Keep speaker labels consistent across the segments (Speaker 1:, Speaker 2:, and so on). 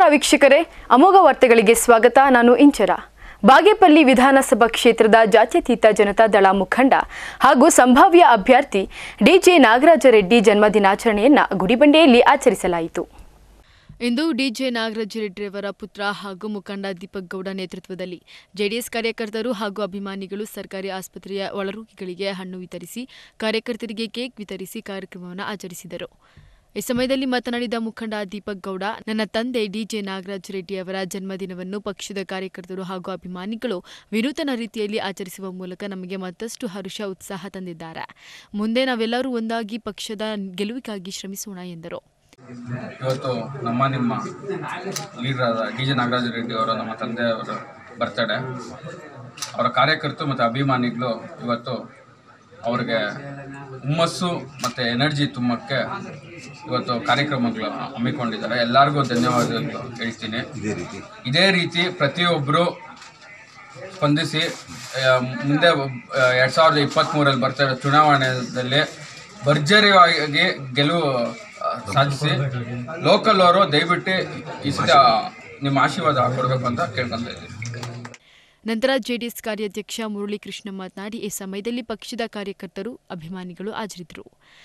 Speaker 1: ವೀಕ್ಷಕರೇ, ಅಮೋಘ ವಾರ್ತೆಗಳಿಗೆ ಸ್ವಾಗತ. ನಾನು ಇಂಚರ. ಬಾಗೇಪಲ್ಲಿ ವಿಧಾನಸಭಾ ಕ್ಷೇತ್ರದ ಜಾತ್ಯತೀತ ಜನತಾದಳ ಮುಖಂಡ ಹಾಗೂ ಸಂಭಾವ್ಯ ಅಭ್ಯರ್ಥಿ ಡಿಜೆ ನಾಗರಾಜ ರೆಡ್ಡಿ ಜನ್ಮದಿನಾಚರಣೆಯನ್ನು ಗುಡಿಬಂಡೆಯಲ್ಲಿ ಆಚರಿಸಲಾಯಿತು. ಇಂದು ಡಿಜೆ ನಾಗರಾಜ ರೆಡ್ಡಿಯವರ ಪುತ್ರ ಹಾಗೂ ಮುಖಂಡ ದೀಪಕ್ ಗೌಡ ನೇತೃತ್ವದಲ್ಲಿ ಜೆಡಿಎಸ್ ಕಾರ್ಯಕರ್ತರು ಹಾಗೂ ಅಭಿಮಾನಿಗಳು ಸರ್ಕಾರಿ ಆಸ್ಪತ್ರೆಯ ಒಳರೋಗಿಗಳಿಗೆ ಹಣ್ಣು ವಿತರಿಸಿ, ಕಾರ್ಯಕರ್ತರಿಗೆ ಕೇಕ್ ವಿತರಿಸಿ ಕಾರ್ಯಕ್ರಮವನ್ನು ಆಚರಿಸಿದರು. ಈ ಸಮಯದಲ್ಲಿ ಮಾತನಾಡಿದ ಮುಖಂಡ ದೀಪಕ್ ಗೌಡ, ನನ್ನ ತಂದೆ ಡಿಜೆ ನಾಗರಾಜ ರೆಡ್ಡಿಯವರ ಜನ್ಮದಿನವನ್ನು ಪಕ್ಷದ ಕಾರ್ಯಕರ್ತರು ಹಾಗೂ ಅಭಿಮಾನಿಗಳು ವಿನೂತನ ರೀತಿಯಲ್ಲಿ ಆಚರಿಸುವ ಮೂಲಕ ನಮಗೆ ಮತ್ತಷ್ಟು ಹರ್ಷ ಉತ್ಸಾಹ ತಂದಿದ್ದಾರೆ. ಮುಂದೆ ನಾವೆಲ್ಲರೂ ಒಂದಾಗಿ ಪಕ್ಷದ ಗೆಲುವಿಗಾಗಿ ಶ್ರಮಿಸೋಣ ಎಂದರು.
Speaker 2: ಇವತ್ತು ನಿಮ್ಮ ಲೀಡರ್ ಡಿಜೆ ನಾಗರಾಜ ರೆಡ್ಡಿ ಅವರ ನಮ್ಮ ತಂದೆಯವರ ಬರ್ತಡೇ. ಅವರ ಕಾರ್ಯಕರ್ತರು ಮತ್ತು ಅಭಿಮಾನಿಗಳು ಇವತ್ತು ಅವರಿಗೆ ಹುಮ್ಮಸ್ಸು ಮತ್ತು ಎನರ್ಜಿ ತುಂಬಕ್ಕೆ ಇವತ್ತು ಕಾರ್ಯಕ್ರಮಗಳು ಹಮ್ಮಿಕೊಂಡಿದ್ದಾರೆ. ಎಲ್ಲರಿಗೂ ಧನ್ಯವಾದಗಳು ಹೇಳ್ತೀನಿ. ಇದೇ ರೀತಿ ಪ್ರತಿಯೊಬ್ಬರು ಸ್ಪಂದಿಸಿ ಮುಂದೆ 2023 ಬರ್ತಾ ಇರೋ ಚುನಾವಣೆಯಲ್ಲಿ ಭರ್ಜರಿಯಾಗಿ ಗೆಲುವು ಸಾಧಿಸಿ ಲೋಕಲ್ ಅವರು ದಯವಿಟ್ಟು ಈ ಸಲ ನಿಮ್ಮ ಆಶೀರ್ವಾದ ಕೊಡಬೇಕು ಅಂತ ಕೇಳ್ಕೊಂತ ಇದ್ದೀನಿ.
Speaker 1: ನಂತರ ಜೆಡಿಎಸ್ ಕಾರ್ಯಾಧ್ಯಕ್ಷ ಮುರಳೀಕೃಷ್ಣ ಮಾತನಾಡಿ, ಈ ಸಮಯದಲ್ಲಿ ಪಕ್ಷದ ಕಾರ್ಯಕರ್ತರು ಅಭಿಮಾನಿಗಳು ಹಾಜರಿದ್ದರು.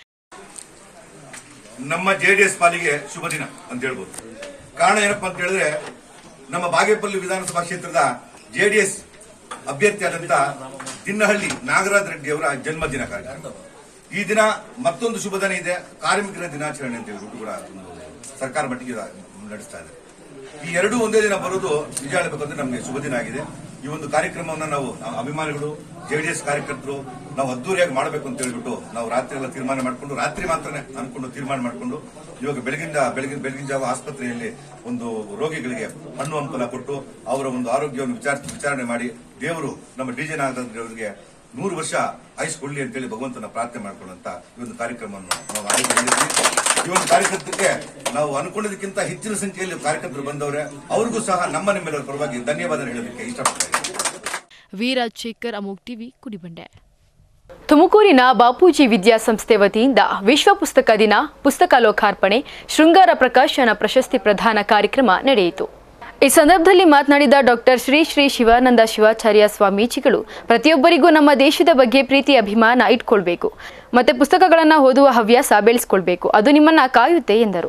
Speaker 3: ನಮ್ಮ ಜೆಡಿಎಸ್ ಪಾಲಿಗೆ ಶುಭ ದಿನ ಅಂತ ಹೇಳ್ಬೋದು. ಕಾರಣ ಏನಪ್ಪಾ ಅಂತ ಹೇಳಿದ್ರೆ, ನಮ್ಮ ಬಾಗೇಪಲ್ಲಿ ವಿಧಾನಸಭಾ ಕ್ಷೇತ್ರದ ಜೆಡಿಎಸ್ ಅಭ್ಯರ್ಥಿಯಾದಂತ ದಿನ್ನಹಳ್ಳಿ ನಾಗರಾಜ ರೆಡ್ಡಿ ಅವರ ಜನ್ಮದಿನ ಕಾರ್ಯಕ್ರಮ. ಈ ದಿನ ಮತ್ತೊಂದು ಶುಭ ದಿನ ಇದೆ, ಕಾರ್ಮಿಕರ ದಿನಾಚರಣೆ ಅಂತ ಹೇಳ್ಬಿಟ್ಟು ಕೂಡ ಸರ್ಕಾರ ಮಟ್ಟಿಗೆ ನಡೆಸ್ತಾ ಇದೆ. ಈ ಎರಡೂ ಒಂದೇ ದಿನ ಬರೋದು ನಿಜ ಹೇಳಬೇಕಂದ್ರೆ ನಮಗೆ ಶುಭ ದಿನ ಆಗಿದೆ. ಈ ಒಂದು ಕಾರ್ಯಕ್ರಮವನ್ನು ನಾವು ಅಭಿಮಾನಿಗಳು, ಜೆಡಿಎಸ್ ಕಾರ್ಯಕರ್ತರು ನಾವು ಅದ್ದೂರಿಯಾಗಿ ಮಾಡಬೇಕು ಅಂತ ಹೇಳ್ಬಿಟ್ಟು ನಾವು ರಾತ್ರಿ ಎಲ್ಲ ತೀರ್ಮಾನ ಮಾಡಿಕೊಂಡು, ರಾತ್ರಿ ಮಾತ್ರನೇ ಅನ್ಕೊಂಡು ತೀರ್ಮಾನ ಮಾಡಿಕೊಂಡು ಇವಾಗ ಬೆಳಗಿನ ಜಾವ ಆಸ್ಪತ್ರೆಯಲ್ಲಿ ಒಂದು ರೋಗಿಗಳಿಗೆ ಹಣ್ಣು ಹಂಪಲ ಕೊಟ್ಟು ಅವರ ಒಂದು ಆರೋಗ್ಯವನ್ನು ವಿಚಾರಣೆ ಮಾಡಿ ದೇವರು ನಮ್ಮ ಡಿಜೆ ನಾಗರಾಜ್ ಅವರಿಗೆ 100 ವರ್ಷ ಆಯುಷ್ಕೊಳ್ಳಿ ಅಂತೇಳಿ ಭಗವಂತನ ಪ್ರಾರ್ಥನೆ ಮಾಡಿಕೊಳ್ಳುವಂತ ಈ ಒಂದು ಕಾರ್ಯಕ್ರಮವನ್ನು ನಾವು ಆಯೋಜಿಸಿದ್ವಿ. ಈ ಒಂದು ಕಾರ್ಯಕರ್ತಕ್ಕೆ ನಾವು ಅನ್ಕೊಂಡಿದ್ದಕ್ಕಿಂತ ಹೆಚ್ಚಿನ ಸಂಖ್ಯೆಯಲ್ಲಿ ಕಾರ್ಯಕರ್ತರು ಬಂದವರೇ, ಅವ್ರಿಗೂ ಸಹ ನಿಮ್ಮೆಲ್ಲರ ಪರವಾಗಿ ಧನ್ಯವಾದ ಹೇಳೋದಕ್ಕೆ ಇಷ್ಟಪಡ್ತೇನೆ.
Speaker 1: ವೀರಾಜಶೇಖರ್, ಅಮೋಘ್ ಟಿವಿ, ಕುಡಿಬಂಡೆ. ತುಮಕೂರಿನ ಬಾಪೂಜಿ ವಿದ್ಯಾಸಂಸ್ಥೆ ವತಿಯಿಂದ ವಿಶ್ವ ಪುಸ್ತಕ ದಿನ, ಪುಸ್ತಕ ಲೋಕಾರ್ಪಣೆ, ಶೃಂಗಾರ ಪ್ರಕಾಶನ ಪ್ರಶಸ್ತಿ ಪ್ರದಾನ ಕಾರ್ಯಕ್ರಮ ನಡೆಯಿತು. ಈ ಸಂದರ್ಭದಲ್ಲಿ ಮಾತನಾಡಿದ ಡಾಕ್ಟರ್ ಶ್ರೀ ಶ್ರೀ ಶಿವಾನಂದ ಶಿವಾಚಾರ್ಯ ಸ್ವಾಮೀಜಿಗಳು, ಪ್ರತಿಯೊಬ್ಬರಿಗೂ ನಮ್ಮ ದೇಶದ ಬಗ್ಗೆ ಪ್ರೀತಿ ಅಭಿಮಾನ ಇಟ್ಕೊಳ್ಬೇಕು ಮತ್ತೆ ಪುಸ್ತಕಗಳನ್ನು ಓದುವ ಹವ್ಯಾಸ ಬೆಳೆಸ್ಕೊಳ್ಬೇಕು, ಅದು ನಿಮ್ಮನ್ನ ಕಾಯುತ್ತೆ ಎಂದರು.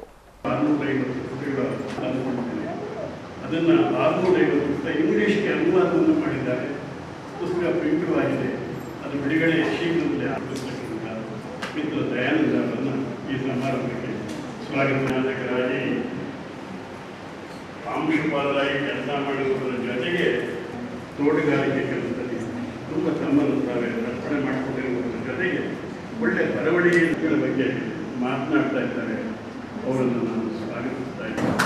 Speaker 4: ಪ್ರಾಂಶುಪಾಲರಾಗಿ ಕೆಲಸ ಮಾಡುವುದರ ಜೊತೆಗೆ ತೋಟಗಾರಿಕೆ ಕೆಲಸದಲ್ಲಿ ತುಂಬ ತಮ್ಮನ್ನು ತಾವೇ ಅರ್ಪಣೆ ಮಾಡಿಕೊಂಡಿರುವುದರ ಜೊತೆಗೆ ಒಳ್ಳೆಯ ಬರವಣಿಗೆಗಳ ಬಗ್ಗೆ ಮಾತನಾಡ್ತಾ ಇದ್ದಾರೆ. ಅವರನ್ನು ನಾನು ಸ್ವಾಗತಿಸ್ತಾ ಇದ್ದೇನೆ.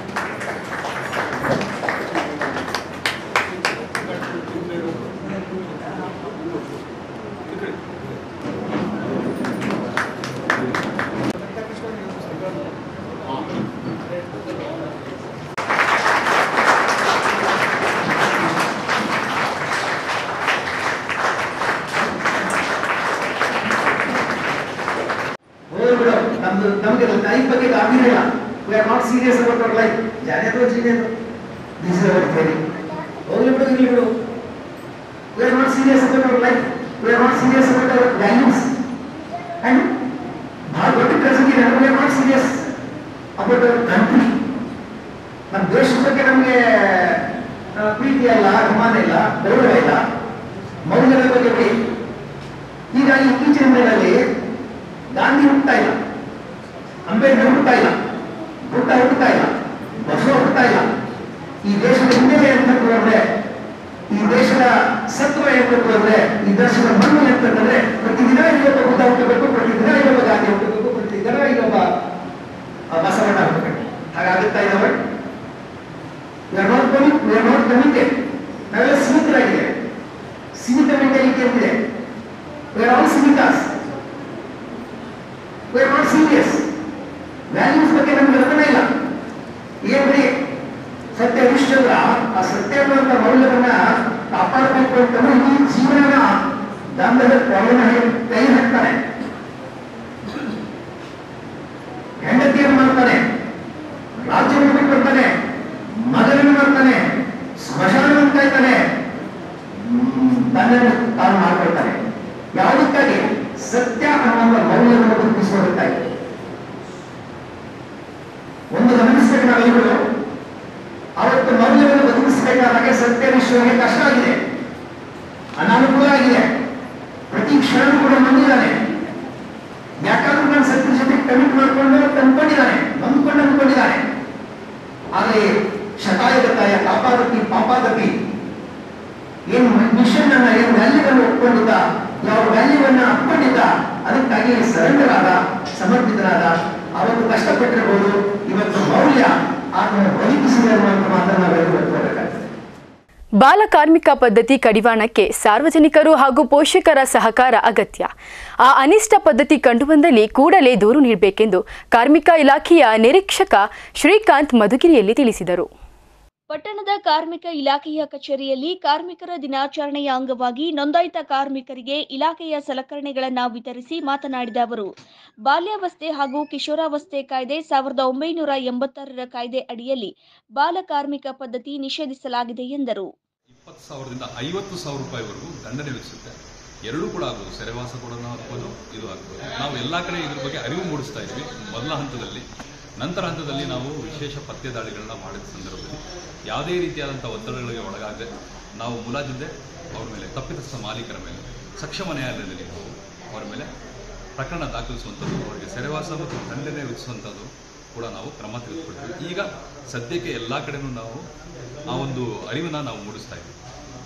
Speaker 5: ನಮಗೆ ಲೈಫ್ ಬಗ್ಗೆ ಆಗಿರಲಿಲ್ಲ. We are not serious about our life. ಜಾನೇದು ಜೀನೇದು ದಿಸ್ ಇಸ್ ಅವರ್ ಥಿಯರಿ. ಹೋಗ್ಲಿ ಬಿಡು, ಇಲ್ಲಿ ಬಿಡು. We are not serious about our life. We are not serious about our values and ಬಹಳ ದೊಡ್ಡ ಕೆಲಸಕ್ಕೆ we are not serious about our country. ನಮ್ಮ ದೇಶದ ಬಗ್ಗೆ ನಮಗೆ ಪ್ರೀತಿ ಇಲ್ಲ, ಅಭಿಮಾನ ಇಲ್ಲ, ಗೌರವ ಇಲ್ಲ, ಮೌಲ್ಯಗಳ ಬಗ್ಗೆ ಬಿಡಿ. ಹೀಗಾಗಿ ಇತ್ತೀಚಿನ ದಿನಗಳಲ್ಲಿ ಗಾಂಧಿ ಹುಟ್ಟತಾ ಇಲ್ಲ, ಅಂಬೇಡ್ಕರ್ ಹುಟ್ಟತಾ ಇಲ್ಲ, ಬುದ್ಧ ಹುಟ್ಟತಾ ಇಲ್ಲ, ಬಸವ ಹುಟ್ಟತಾ ಇಲ್ಲ. ಈ ದೇಶದ ಹಿನ್ನೆಲೆ ಅಂತಂದ್ರೆ, ಈ ದೇಶದ ಸತ್ವ ಅಂತಂದ್ರೆ, ಈ ದೇಶದ ಮಣ್ಣು ಅಂತಂದ್ರೆ, ಪ್ರತಿದಿನ ಇಲ್ಲೊಬ್ಬ ಬುದ್ಧ ಹುಟ್ಟಬೇಕು, ಪ್ರತಿದಿನ ಇಲ್ಲೊಬ್ಬ ಗಾಂಧಿ ಹುಟ್ಟಬೇಕು, ಪ್ರತಿದಿನ ಇಲ್ಲೊಬ್ಬ ಬಸವಣ್ಣ ಹುಟ್ಟಬೇಕು. ಹಾಗಾಗುತ್ತಾ ಇದ್ದಾವೆ. ಕಮಿಟೆಡ್. ನಾವೆಲ್ಲ ಸೀಮಿತರಾಗಿದೆ. ಸೀಮಿತ ಮೆಂಟಾಲಿಟಿ ಅಂತಿದೆ. ವಿ ಆರ್ ಆಲ್ ಸೀಮಿತಾಸ್. We are not serious. Values ಬಗ್ಗೆ ನಮ್ಗೆ ಅರ್ಥನೇ ಇಲ್ಲ. ಏನ್ರಿ ಸತ್ಯ ಹರಿಶ್ಚಂದ್ರ ಆ ಸತ್ಯ ಅನ್ನುವಂಥ ಮೌಲ್ಯವನ್ನ ಕಾಪಾಡಬೇಕು ಅಂತಂದ್ರೆ ಈ ಜೀವನನ ದಂಧದ ಕೈ ಹಾಕ್ತಾನೆ. ಹೆಂಡತಿಯನ್ನು ಮಾಡ್ತಾನೆ, ರಾಜ್ಯವನ್ನು ಬಿಟ್ಟು ಬರ್ತಾನೆ, ನೇಕಾರರಿಗೆ ಸತ್ಯನಿಷ್ಠರಿಗೆ ಕಷ್ಟ ಆಗಿದೆ, ಅನಾನುಕೂಲ ಆಗಿದೆ. ಪ್ರತಿ ಕ್ಷಣವೂ ಕೂಡ ನೊಂದಿದ್ದಾನೆ. ಯಾಕಾದ್ರೂ ನಾನು ಸತ್ಯ ಜೊತೆ ಕಮಿಟ್ ಮಾಡಿಕೊಂಡು ಅಂದ್ಕೊಂಡಿದ್ದಾನೆ, ಅಂದ್ಕೊಂಡಿದ್ದಾನೆ. ಆದರೆ ಶತಾಯಗತಾಯ ಕಾಪಾದಪಿ ಪಾಪಾದಪಿ ಏನು ಮಿಷನ್ ಅನ್ನ, ಏನು ವ್ಯಾಲ್ಯೂವನ್ನು ಒಪ್ಕೊಂಡಿದ್ದ, ಯಾವ ವ್ಯಾಲ್ಯೂವನ್ನ ಅಪ್ಕೊಂಡಿದ್ದ, ಅದಕ್ಕಾಗಿ ಸರೆಂಡರ್ ಆದ, ಸಮರ್ಪಿತನಾದ. ಅವತ್ತು ಕಷ್ಟಪಟ್ಟಿರಬಹುದು, ಇವತ್ತು ಮೌಲ್ಯ ಆತನ ಬದುಕಿಸಿದೆ ಅನ್ನುವಂಥ ಮಾತನ್ನು ನಾವೆಲ್ಲರೂ ಒಪ್ಪಿಕೊಳ್ಳಬೇಕಾಗ್ತದೆ.
Speaker 1: ಬಾಲ ಕಾರ್ಮಿಕ ಪದ್ಧತಿ ಕಡಿವಾಣಕ್ಕೆ ಸಾರ್ವಜನಿಕರು ಹಾಗೂ ಪೋಷಕರ ಸಹಕಾರ ಅಗತ್ಯ. ಆ ಅನಿಷ್ಟ ಪದ್ಧತಿ ಕಂಡುಬಂದಲ್ಲಿ ಕೂಡಲೇ ದೂರು ನೀಡಬೇಕೆಂದು ಕಾರ್ಮಿಕ ಇಲಾಖೆಯ ನಿರೀಕ್ಷಕ ಶ್ರೀಕಾಂತ್ ಮಧುಗಿರಿಯಲ್ಲಿ ತಿಳಿಸಿದರು.
Speaker 6: ಪಟ್ಟಣದ ಕಾರ್ಮಿಕ ಇಲಾಖೆಯ ಕಚೇರಿಯಲ್ಲಿ ಕಾರ್ಮಿಕರ ದಿನಾಚರಣೆಯ ಅಂಗವಾಗಿ ನೋಂದಾಯಿತ ಕಾರ್ಮಿಕರಿಗೆ ಇಲಾಖೆಯ ಸಲಕರಣೆಗಳನ್ನು ವಿತರಿಸಿ ಮಾತನಾಡಿದ ಅವರು, ಬಾಲ್ಯಾವಸ್ಥೆ ಹಾಗೂ ಕಿಶೋರಾವಸ್ಥೆ ಕಾಯ್ದೆ 1986ರ ಕಾಯ್ದೆ ಅಡಿಯಲ್ಲಿ ಬಾಲ ಕಾರ್ಮಿಕ ಪದ್ಧತಿ ನಿಷೇಧಿಸಲಾಗಿದೆ ಎಂದರು.
Speaker 7: 20,000ದಿಂದ 50,000 ರೂಪಾಯಿವರೆಗೂ ದಂಡನೆ ವಿಧಿಸುತ್ತೆ. ಎರಡೂ ಕೂಡ ಆಗ್ಬೋದು, ಸೆರೆವಾಸ ಕೂಡ ಆಗ್ಬೋದು, ಇದು ಆಗ್ಬೋದು. ನಾವು ಎಲ್ಲ ಕಡೆ ಇದ್ರ ಬಗ್ಗೆ ಅರಿವು ಮೂಡಿಸ್ತಾ ಇದ್ವಿ ಮೊದಲ ಹಂತದಲ್ಲಿ. ನಂತರ ಹಂತದಲ್ಲಿ ನಾವು ವಿಶೇಷ ಪತ್ತೆ ದಾಳಿಗಳನ್ನ ಮಾಡಿದ ಸಂದರ್ಭದಲ್ಲಿ ಯಾವುದೇ ರೀತಿಯಾದಂಥ ಒತ್ತಡಗಳಿಗೆ ಒಳಗಾಗದೆ ನಾವು ಮುಲಾಜಿದ್ದೆ ಅವ್ರ ಮೇಲೆ, ತಪ್ಪಿತಸ್ಥ ಮಾಲೀಕರ ಮೇಲೆ ಸಕ್ಷಮ ನ್ಯಾಯಾಲಯದಲ್ಲಿ ಅವರ ಮೇಲೆ ಪ್ರಕರಣ ದಾಖಲಿಸುವಂಥದ್ದು, ಅವರಿಗೆ ಸೆರೆವಾಸ ಮತ್ತು ದಂಡನೆ ವಿಧಿಸುವಂಥದ್ದು ಕೂಡ ನಾವು ಕ್ರಮ ತೆಗೆದುಕೊಳ್ತೀವಿ. ಈಗ ಸದ್ಯಕ್ಕೆ ಎಲ್ಲ ಕಡೆನೂ ನಾವು ಆ ಒಂದು ಅರಿವನ್ನು ನಾವು ಮೂಡಿಸ್ತಾ ಇದ್ದೀವಿ.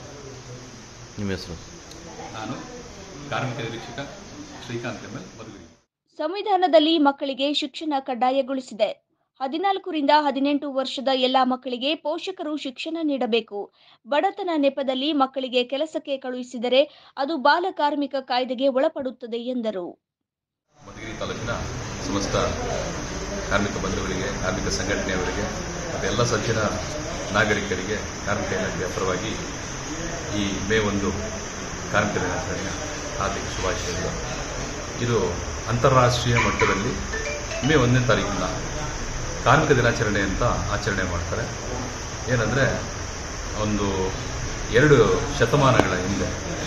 Speaker 8: ನಿಮ್ಮ ಹೆಸರು?
Speaker 7: ನಾನು ಕಾರ್ಮಿಕ ನಿರೀಕ್ಷಕ ಶ್ರೀಕಾಂತ್ ಎಂ.ಎಲ್. ಮಧುಗಿರಿ.
Speaker 6: ಸಂವಿಧಾನದಲ್ಲಿ ಮಕ್ಕಳಿಗೆ ಶಿಕ್ಷಣ ಕಡ್ಡಾಯಗೊಳಿಸಿದೆ. 14ರಿಂದ 18 ವರ್ಷದ ಎಲ್ಲ ಮಕ್ಕಳಿಗೆ ಪೋಷಕರು ಶಿಕ್ಷಣ ನೀಡಬೇಕು. ಬಡತನ ನೆಪದಲ್ಲಿ ಮಕ್ಕಳಿಗೆ ಕೆಲಸಕ್ಕೆ ಕಳುಹಿಸಿದರೆ ಅದು ಬಾಲ ಕಾರ್ಮಿಕ ಕಾಯ್ದೆಗೆ ಒಳಪಡುತ್ತದೆ ಎಂದರು.
Speaker 7: ಮಧುಗಿರಿ ತಾಲೂಕಿನ ಸಮಸ್ತ ಕಾರ್ಮಿಕ ಬಂಧುಗಳಿಗೆ, ಕಾರ್ಮಿಕ ಸಂಘಟನೆಯವರಿಗೆ ಮತ್ತು ಎಲ್ಲ ಸಜ್ಜನ ನಾಗರಿಕರಿಗೆ ಕಾರ್ಮಿಕ ಇಲಾಖೆಯ ಪರವಾಗಿ ಈ ಮೇ 1 ಕಾರ್ಮಿಕ ದಿನಾಚರಣೆಯ ಹಾರ್ದಿಕ ಶುಭಾಶಯಗಳು. ಇದು ಅಂತಾರಾಷ್ಟ್ರೀಯ ಮಟ್ಟದಲ್ಲಿ ಮೇ 1ನೇ ತಾರೀಕಿನ ಕಾರ್ಮಿಕ ದಿನಾಚರಣೆ ಅಂತ ಆಚರಣೆ ಮಾಡ್ತಾರೆ. ಏನಂದರೆ ಒಂದು 2 ಶತಮಾನಗಳ ಹಿಂದೆ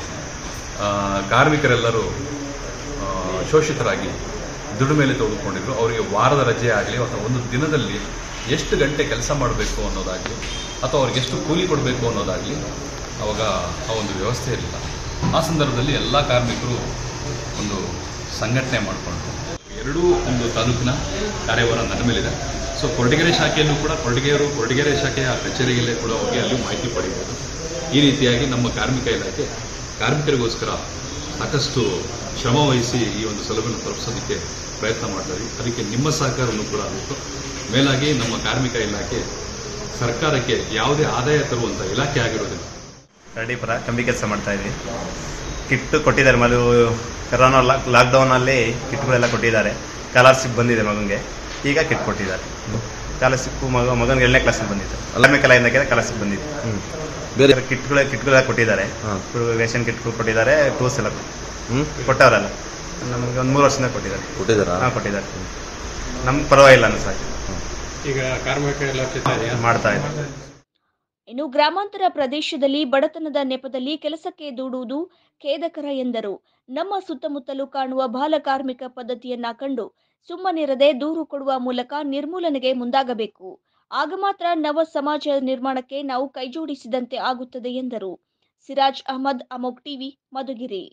Speaker 7: ಕಾರ್ಮಿಕರೆಲ್ಲರೂ ಶೋಷಿತರಾಗಿ ದುಡಿಮೆ ಮೇಲೆ ತೊಡಗಿಕೊಂಡಿದ್ರು. ಅವರಿಗೆ ವಾರದ ರಜೆ ಆಗಲಿ ಅಥವಾ ಒಂದು ದಿನದಲ್ಲಿ ಎಷ್ಟು ಗಂಟೆ ಕೆಲಸ ಮಾಡಬೇಕು ಅನ್ನೋದಾಗಲಿ ಅಥವಾ ಅವ್ರಿಗೆ ಎಷ್ಟು ಕೂಲಿ ಕೊಡಬೇಕು ಅನ್ನೋದಾಗಲಿ ಆವಾಗ ಆ ಒಂದು ವ್ಯವಸ್ಥೆ ಇರಲಿಲ್ಲ. ಆ ಸಂದರ್ಭದಲ್ಲಿ ಎಲ್ಲ ಕಾರ್ಮಿಕರು ಒಂದು ಸಂಘಟನೆ ಮಾಡಿಕೊಂಡು ಎರಡೂ ಒಂದು ತಾಲೂಕಿನ ಕಾರ್ಯಭಾರ ನನ್ನ ಮೇಲಿದೆ. ಸೊ ಕೊರಟಗೆರೆ ಶಾಖೆಯಲ್ಲೂ ಕೂಡ ಕೊರಟಗೆರೆ ಶಾಖೆಯ ಕಚೇರಿಯಲ್ಲೇ ಕೂಡ ಹೋಗಿ ಅಲ್ಲಿ ಮಾಹಿತಿ ಪಡೆಯಬಹುದು. ಈ ರೀತಿಯಾಗಿ ನಮ್ಮ ಕಾರ್ಮಿಕ ಇಲಾಖೆ ಕಾರ್ಮಿಕರಿಗೋಸ್ಕರ ಸಾಕಷ್ಟು ಶ್ರಮ ವಹಿಸಿ ಈ ಒಂದು ಸೌಲಭ್ಯವನ್ನು ತಲುಪಿಸೋದಕ್ಕೆ ಪ್ರಯತ್ನ ಮಾಡ್ತಾರೆ. ಅದಕ್ಕೆ ನಿಮ್ಮ ಸಹಕಾರವನ್ನು ಕೂಡ ಬೇಕು. ಮೇಲಾಗಿ ನಮ್ಮ ಕಾರ್ಮಿಕ ಇಲಾಖೆ ಸರ್ಕಾರಕ್ಕೆ ಯಾವುದೇ ಆದಾಯ ತರುವಂಥ ಇಲಾಖೆ ಆಗಿರೋದಿಲ್ಲ.
Speaker 8: ಕರಡಿಪುರ ಕಂಬಿ ಕೆಲಸ ಮಾಡ್ತಾ ಇದ್ವಿ. ಕಿಟ್ಟು ಕೊಟ್ಟಿದ್ದಾರೆ. ಕೊರೋನಾ ಲಾಕ್ಡೌನಲ್ಲಿ ಕಿಟ್ಗಳೆಲ್ಲ ಕೊಟ್ಟಿದ್ದಾರೆ. ಸ್ಕಾಲರ್ಶಿಪ್ ಬಂದಿದೆ ಮಗನಿಗೆ, ಈಗ ಕಿಟ್ ಕೊಟ್ಟಿದ್ದಾರೆ. ಸ್ಕಾಲರ್ಶಿಪ್ ಮಗನಿಗೆ 7ನೇ ಕ್ಲಾಸಲ್ಲಿ ಬಂದಿತ್ತು. ಕಾರ್ಮಿಕ ಇಲಾಖೆಯಿಂದ ಸ್ಕಾಲರ್ಶಿಪ್ ಬಂದಿತ್ತು. ಬೇರೆ ಕಿಟ್ಗಳೆಲ್ಲ ಕೊಟ್ಟಿದ್ದಾರೆ. ರೇಷನ್ ಕಿಟ್ಗಳು ಕೊಟ್ಟಿದ್ದಾರೆ, ಟೂಲ್ಸ್ ಎಲ್ಲ ಕೊಟ್ಟವರಲ್ಲ. ನಮಗೆ ಒಂದು 3 ವರ್ಷದಿಂದ ಕೊಟ್ಟಿದ್ದಾರೆ. ಹಾಂ, ಕೊಟ್ಟಿದ್ದಾರೆ. ನಮ್ಗೆ ಪರವಾಗಿಲ್ಲ ಅನ್ಸಾಗಿ
Speaker 4: ಈಗ ಕಾರ್ಮಿಕ ಇಲಾಖೆ
Speaker 8: ಮಾಡ್ತಾ ಇದ್ದಾರೆ.
Speaker 6: ಇನ್ನು ಗ್ರಾಮಾಂತರ ಪ್ರದೇಶದಲ್ಲಿ ಬಡತನದ ನೆಪದಲ್ಲಿ ಕೆಲಸಕ್ಕೆ ದೂಡುವುದು ಖೇದಕರ ಎಂದರು. ನಮ್ಮ ಸುತ್ತಮುತ್ತಲೂ ಕಾಣುವ ಬಾಲ ಕಾರ್ಮಿಕ ಪದ್ಧತಿಯನ್ನ ಕಂಡು ಸುಮ್ಮನಿರದೆ ದೂರು ಕೊಡುವ ಮೂಲಕ ನಿರ್ಮೂಲನೆಗೆ ಮುಂದಾಗಬೇಕು. ಆಗ ಮಾತ್ರ ನವ ಸಮಾಜ ನಿರ್ಮಾಣಕ್ಕೆ ನಾವು ಕೈಜೋಡಿಸಿದಂತೆ ಆಗುತ್ತದೆ ಎಂದರು. ಸಿರಾಜ್ ಅಹಮದ್, ಅಮೋಕ್ ಟಿವಿ, ಮಧುಗಿರಿ.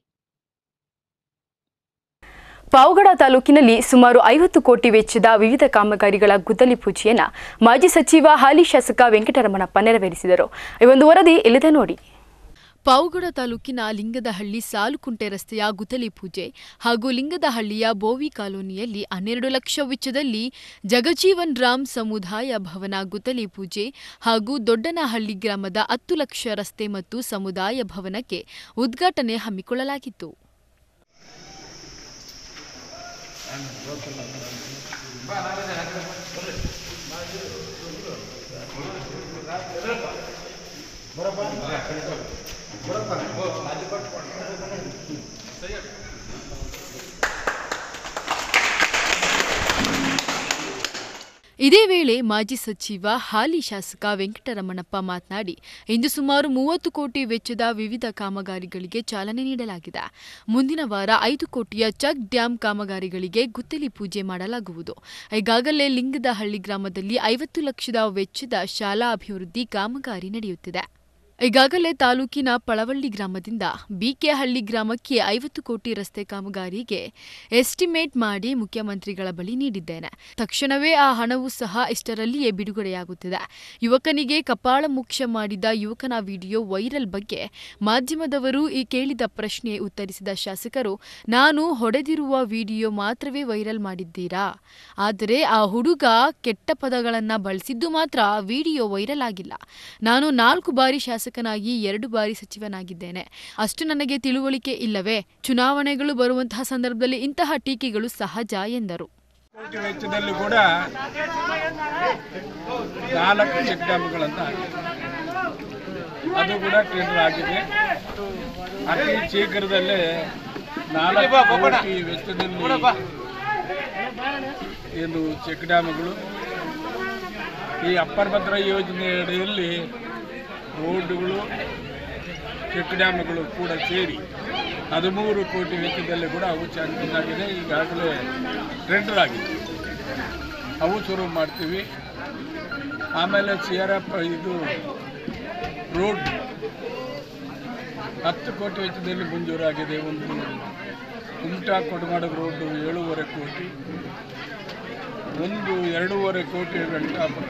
Speaker 1: ಪಾವಗಡ ತಾಲೂಕಿನಲ್ಲಿ ಸುಮಾರು 50 ಕೋಟಿ ವೆಚ್ಚದ ವಿವಿಧ ಕಾಮಗಾರಿಗಳ ಗುದ್ದಲಿ ಪೂಜೆಯನ್ನು ಮಾಜಿ ಸಚಿವ ಹಾಲಿ ಶಾಸಕ ವೆಂಕಟರಮಣಪ್ಪ ನೆರವೇರಿಸಿದರು. ಈ ಒಂದು ವರದಿ ಇಲ್ಲಿದೆ ನೋಡಿ. ಪಾವಗಡ ತಾಲೂಕಿನ ಲಿಂಗದಹಳ್ಳಿ ಸಾಲುಕುಂಟೆ ರಸ್ತೆಯ ಗುದ್ದಲಿ ಪೂಜೆ ಹಾಗೂ ಲಿಂಗದಹಳ್ಳಿಯ ಬೋವಿ ಕಾಲೋನಿಯಲ್ಲಿ 12 ಲಕ್ಷ ವೆಚ್ಚದಲ್ಲಿ ಜಗಜೀವನ್ ರಾಮ್ ಸಮುದಾಯ ಭವನ ಗುದ್ದಲಿ ಪೂಜೆ ಹಾಗೂ ದೊಡ್ಡನಹಳ್ಳಿ ಗ್ರಾಮದ 10 ಲಕ್ಷ ರಸ್ತೆ ಮತ್ತು ಸಮುದಾಯ ಭವನಕ್ಕೆ ಉದ್ಘಾಟನೆ ಹಮ್ಮಿಕೊಳ್ಳಲಾಗಿತ್ತು. ಇದೇ ವೇಳೆ ಮಾಜಿ ಸಚಿವ ಹಾಲಿ ಶಾಸಕ ವೆಂಕಟರಮಣಪ್ಪ ಮಾತನಾಡಿ, ಇಂದು ಸುಮಾರು 30 ಕೋಟಿ ವೆಚ್ಚದ ವಿವಿಧ ಕಾಮಗಾರಿಗಳಿಗೆ ಚಾಲನೆ ನೀಡಲಾಗಿದೆ. ಮುಂದಿನ ವಾರ 5 ಕೋಟಿಯ ಚೆಕ್ ಡ್ಯಾಂ ಕಾಮಗಾರಿಗಳಿಗೆ ಗುದ್ದಲಿ ಪೂಜೆ ಮಾಡಲಾಗುವುದು. ಈಗಾಗಲೇ ಲಿಂಗದಹಳ್ಳಿ ಗ್ರಾಮದಲ್ಲಿ 50 ಲಕ್ಷದ ವೆಚ್ಚದ ಶಾಲಾ ಅಭಿವೃದ್ಧಿ ಕಾಮಗಾರಿ ನಡೆಯುತ್ತಿದೆ. ಈಗಾಗಲೇ ತಾಲೂಕಿನ ಪಳವಳ್ಳಿ ಗ್ರಾಮದಿಂದ ಬಿಕೆಹಳ್ಳಿ ಗ್ರಾಮಕ್ಕೆ 50 ಕೋಟಿ ರಸ್ತೆ ಕಾಮಗಾರಿಗೆ ಎಸ್ಟಿಮೇಟ್ ಮಾಡಿ ಮುಖ್ಯಮಂತ್ರಿಗಳ ಬಳಿ ನೀಡಿದ್ದೇನೆ. ತಕ್ಷಣವೇ ಆ ಹಣವೂ ಸಹ ಇಷ್ಟರಲ್ಲಿಯೇ ಬಿಡುಗಡೆಯಾಗುತ್ತಿದೆ. ಯುವಕನಿಗೆ ಕಪಾಳ ಮೋಕ್ಷ ಮಾಡಿದ ಯುವಕನ ವಿಡಿಯೋ ವೈರಲ್ ಬಗ್ಗೆ ಮಾಧ್ಯಮದವರು ಕೇಳಿದ ಪ್ರಶ್ನೆ ಉತ್ತರಿಸಿದ ಶಾಸಕರು, ನಾನು ಹೊಡೆದಿರುವ ವಿಡಿಯೋ ಮಾತ್ರವೇ ವೈರಲ್ ಮಾಡಿದ್ದೀರಾ? ಆದರೆ ಆ ಹುಡುಗ ಕೆಟ್ಟ ಪದಗಳನ್ನು ಬಳಸಿದ್ದು ಮಾತ್ರ ವಿಡಿಯೋ ವೈರಲ್ ಆಗಿಲ್ಲ. ನಾನು 4 ಬಾರಿ ಶಾಸಕನಾಗಿ 2 ಬಾರಿ ಸಚಿವನಾಗಿದ್ದೇನೆ. ಅಷ್ಟು ನನಗೆ ತಿಳುವಳಿಕೆ ಇಲ್ಲವೇ? ಚುನಾವಣೆಗಳು ಬರುವಂತಹ ಸಂದರ್ಭದಲ್ಲಿ ಇಂತಹ ಟೀಕೆಗಳು ಸಹಜ ಎಂದರು.
Speaker 4: ಕೋಟಿ ವೆಚ್ಚದಲ್ಲಿ ಕೂಡ 4 ಚೆಕ್ ಡ್ಯಾಮ್ಗಳನ್ನು ಅದು ಕೂಡ ಟೆಂಡರ್ ಆಗಿದೆ. ಅತಿ ಶೀಘ್ರದಲ್ಲೇ 4 ಕೋಟಿ ವೆಚ್ಚದಲ್ಲಿ ಏನು ಚೆಕ್ ಡ್ಯಾಮ್ಗಳು ಈ ಅಪ್ಪರ್ ಭದ್ರಾ ಯೋಜನೆ ಅಡಿಯಲ್ಲಿ ರೋಡ್ಗಳು ಚೆಕ್ ಡ್ಯಾಮ್ಗಳು ಕೂಡ ಸೇರಿ 13 ಕೋಟಿ ವೆಚ್ಚದಲ್ಲಿ ಕೂಡ ಅವು ಚಾನ್ಸಸ್ ಆಗಿದೆ. ಈಗಾಗಲೇ ಟೆಂಡರ್ ಆಗಿದೆ, ಅವು ಶುರು ಮಾಡ್ತೀವಿ. ಆಮೇಲೆ CRF ಇದು ರೋಡ್ 10 ಕೋಟಿ ವೆಚ್ಚದಲ್ಲಿ ಮಂಜೂರಾಗಿದೆ. ಒಂದು ಕುಮಟಾ ಕೊಡಮಾಡು ರೋಡ್ 7.5 ಕೋಟಿ, ಒಂದು 2.5 ಕೋಟಿ ವೆಂಕಟಾಪುರ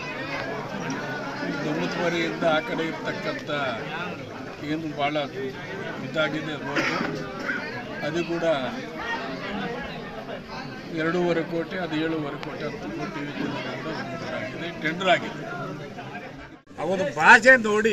Speaker 4: ಧರ್ಮತ್ವರಿಯಿಂದ ಆ ಕಡೆ ಇರ್ತಕ್ಕಂಥ ಏನು ಭಾಳ ಇದಾಗಿದೆ ರೋಡು, ಅದು ಕೂಡ 2.5 ಕೋಟಿ, ಅದು 7.5 ಕೋಟಿ, 10 ಕೋಟಿ ವೆಚ್ಚದಲ್ಲಿ ಟೆಂಡರ್ ಆಗಿದೆ. ಅವನು ಭಾಷೆ ನೋಡಿ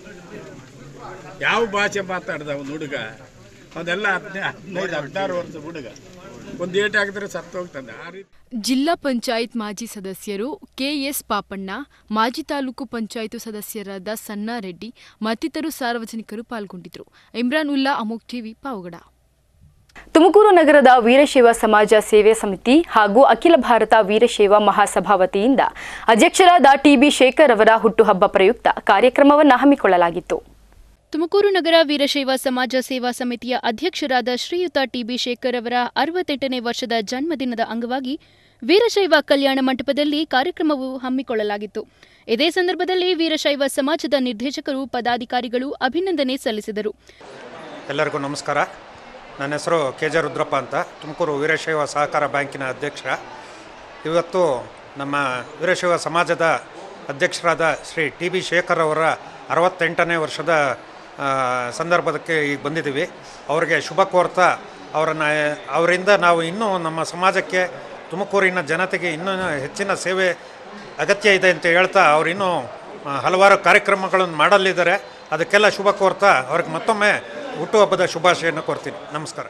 Speaker 4: ಯಾವ ಭಾಷೆ ಮಾತಾಡ್ದ ಅವನು ಹುಡುಗ, ಅವನ್ನೆಲ್ಲ 15-16 ವರ್ಷದ ಹುಡುಗ, ಒಂದು ಏಟ್ ಹಾಕಿದ್ರೆ ಸತ್ತು ಹೋಗ್ತದೆ. ಆ ರೀತಿ
Speaker 1: ಜಿಲ್ಲಾ ಪಂಚಾಯತ್ ಮಾಜಿ ಸದಸ್ಯರು ಕೆಎಸ್ ಪಾಪಣ್ಣ, ಮಾಜಿ ತಾಲೂಕು ಪಂಚಾಯತ್ ಸದಸ್ಯರಾದ ಸನ್ನಾರೆಡ್ಡಿ ಮತ್ತಿತರರು ಸಾರ್ವಜನಿಕರು ಪಾಲ್ಗೊಂಡಿದ್ದರು. ಇಮ್ರಾನ್ ಉಲ್ಲಾ, ಅಮೋಕ್ ಟಿವಿ, ಪಾವಗಡ. ತುಮಕೂರು ನಗರದ ವೀರಶೈವ ಸಮಾಜ ಸೇವೆ ಸಮಿತಿ ಹಾಗೂ ಅಖಿಲ ಭಾರತ ವೀರಶೈವ ಮಹಾಸಭಾ ವತಿಯಿಂದ ಅಧ್ಯಕ್ಷರಾದ ಟಿಬಿ ಶೇಖರ್ ಅವರ ಹುಟ್ಟುಹಬ್ಬ ಪ್ರಯುಕ್ತ ಕಾರ್ಯಕ್ರಮವನ್ನು ಹಮ್ಮಿಕೊಳ್ಳಲಾಗಿತ್ತು.
Speaker 9: ತುಮಕೂರು ನಗರ ವೀರಶೈವ ಸಮಾಜ ಸೇವಾ ಸಮಿತಿಯ ಅಧ್ಯಕ್ಷರಾದ ಶ್ರೀಯುತ ಟಿಬಿ ಶೇಖರ್ ಅವರ 68ನೇ ವರ್ಷದ ಜನ್ಮದಿನದ ಅಂಗವಾಗಿ ವೀರಶೈವ ಕಲ್ಯಾಣ ಮಂಟಪದಲ್ಲಿ ಕಾರ್ಯಕ್ರಮವು ಹಮ್ಮಿಕೊಳ್ಳಲಾಗಿತ್ತು. ಇದೇ ಸಂದರ್ಭದಲ್ಲಿ ವೀರಶೈವ ಸಮಾಜದ ನಿರ್ದೇಶಕರು, ಪದಾಧಿಕಾರಿಗಳು ಅಭಿನಂದನೆ ಸಲ್ಲಿಸಿದರು.
Speaker 10: ಎಲ್ಲರಿಗೂ ನಮಸ್ಕಾರ. ನನ್ನ ಹೆಸರು ಕೆಜೆ ರುದ್ರಪ್ಪ ಅಂತ, ತುಮಕೂರು ವೀರಶೈವ ಸಹಕಾರ ಬ್ಯಾಂಕಿನ ಅಧ್ಯಕ್ಷ. ಇವತ್ತು ನಮ್ಮ ವೀರಶೈವ ಸಮಾಜದ ಅಧ್ಯಕ್ಷರಾದ ಶ್ರೀ ಟಿಬಿ ಶೇಖರ್ ಅವರ 68ನೇ ವರ್ಷದ ಸಂದರ್ಭಕ್ಕೆ ಈಗ ಬಂದಿದ್ದೀವಿ. ಅವರಿಗೆ ಶುಭ ಕೋರ್ತಾ ಅವರಿಂದ ನಾವು ಇನ್ನೂ ನಮ್ಮ ಸಮಾಜಕ್ಕೆ, ತುಮಕೂರಿನ ಜನತೆಗೆ ಇನ್ನೂ ಹೆಚ್ಚಿನ ಸೇವೆ ಅಗತ್ಯ ಇದೆ ಅಂತ ಹೇಳ್ತಾ ಅವರಿನ್ನೂ ಹಲವಾರು ಕಾರ್ಯಕ್ರಮಗಳನ್ನು ಮಾಡಲಿದ್ದಾರೆ. ಅದಕ್ಕೆಲ್ಲ ಶುಭ ಕೋರ್ತಾ ಅವ್ರಿಗೆ ಮತ್ತೊಮ್ಮೆ ಹುಟ್ಟುಹಬ್ಬದ ಶುಭಾಶಯನ್ನು ಕೋರ್ತೀನಿ. ನಮಸ್ಕಾರ.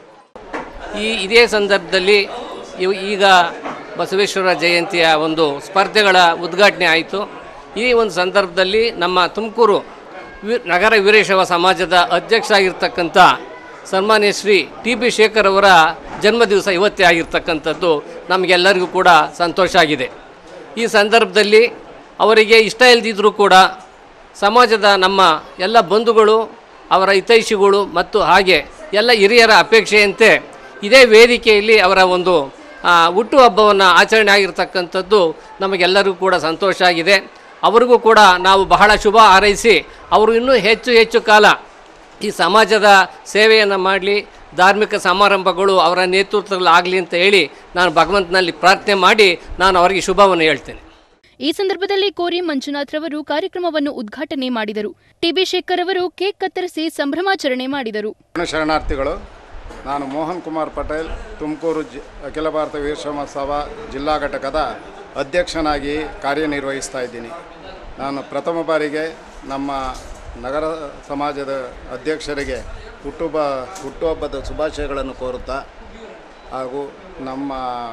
Speaker 11: ಇದೇ ಸಂದರ್ಭದಲ್ಲಿ ಈಗ ಬಸವೇಶ್ವರ ಜಯಂತಿಯ ಒಂದು ಸ್ಪರ್ಧೆಗಳ ಉದ್ಘಾಟನೆ ಆಯಿತು. ಈ ಒಂದು ಸಂದರ್ಭದಲ್ಲಿ ನಮ್ಮ ತುಮಕೂರು ನಗರ ವೀರಶೈವ ಸಮಾಜದ ಅಧ್ಯಕ್ಷರಾಗಿರ್ತಕ್ಕಂಥ ಸನ್ಮಾನ್ಯ ಶ್ರೀ ಟಿಬಿ ಶೇಖರ್ ಅವರ ಜನ್ಮದಿವಸ ಇವತ್ತೇ ಆಗಿರ್ತಕ್ಕಂಥದ್ದು ನಮಗೆಲ್ಲರಿಗೂ ಕೂಡ ಸಂತೋಷ ಆಗಿದೆ. ಈ ಸಂದರ್ಭದಲ್ಲಿ ಅವರಿಗೆ ಇಷ್ಟ ಇಲ್ಲದಿದ್ದರೂ ಕೂಡ ಸಮಾಜದ ನಮ್ಮ ಎಲ್ಲ ಬಂಧುಗಳು, ಅವರ ಹಿತೈಷಿಗಳು ಮತ್ತು ಹಾಗೆ ಎಲ್ಲ ಹಿರಿಯರ ಅಪೇಕ್ಷೆಯಂತೆ ಇದೇ ವೇದಿಕೆಯಲ್ಲಿ ಅವರ ಒಂದು ಹುಟ್ಟುಹಬ್ಬವನ್ನು ಆಚರಣೆ ಆಗಿರ್ತಕ್ಕಂಥದ್ದು ನಮಗೆಲ್ಲರಿಗೂ ಕೂಡ ಸಂತೋಷ ಆಗಿದೆ. ಅವರಿಗೂ ಕೂಡ ನಾವು ಬಹಳ ಶುಭ ಹಾರೈಸಿ ಅವರು ಇನ್ನೂ ಹೆಚ್ಚು ಕಾಲ ಈ ಸಮಾಜದ ಸೇವೆಯನ್ನು ಮಾಡಲಿ, ಧಾರ್ಮಿಕ ಸಮಾರಂಭಗಳು ಅವರ ನೇತೃತ್ವದಲ್ಲಿ ಆಗಲಿ ಅಂತ ಹೇಳಿ ನಾನು ಭಗವಂತನಲ್ಲಿ ಪ್ರಾರ್ಥನೆ ಮಾಡಿ ನಾನು ಅವರಿಗೆ ಶುಭವನ್ನು ಹೇಳ್ತೇನೆ.
Speaker 9: ಈ ಸಂದರ್ಭದಲ್ಲಿ ಕೋರಿ ಮಂಜುನಾಥ್ ರವರು ಕಾರ್ಯಕ್ರಮವನ್ನು ಉದ್ಘಾಟನೆ ಮಾಡಿದರು. ಟಿಬಿ ಶೇಖರ್ ಅವರು ಕೇಕ್ ಕತ್ತರಿಸಿ ಸಂಭ್ರಮಾಚರಣೆ ಮಾಡಿದರು.
Speaker 12: ಶರಣಾರ್ಥಿಗಳು, ನಾನು ಮೋಹನ್ ಕುಮಾರ್ ಪಟೇಲ್, ತುಮಕೂರು ಅಖಿಲ ಭಾರತ ವೀರಶೈವ ಸಭಾ ಜಿಲ್ಲಾ ಘಟಕದ ಅಧ್ಯಕ್ಷನಾಗಿ ಕಾರ್ಯನಿರ್ವಹಿಸ್ತಾ ಇದ್ದೀನಿ. ನಾನು ಪ್ರಥಮ ಬಾರಿಗೆ ನಮ್ಮ ನಗರ ಸಮಾಜದ ಅಧ್ಯಕ್ಷರಿಗೆ ಹುಟ್ಟುಹಬ್ಬದ ಶುಭಾಶಯಗಳನ್ನು ಕೋರುತ್ತಾ, ಹಾಗೂ ನಮ್ಮ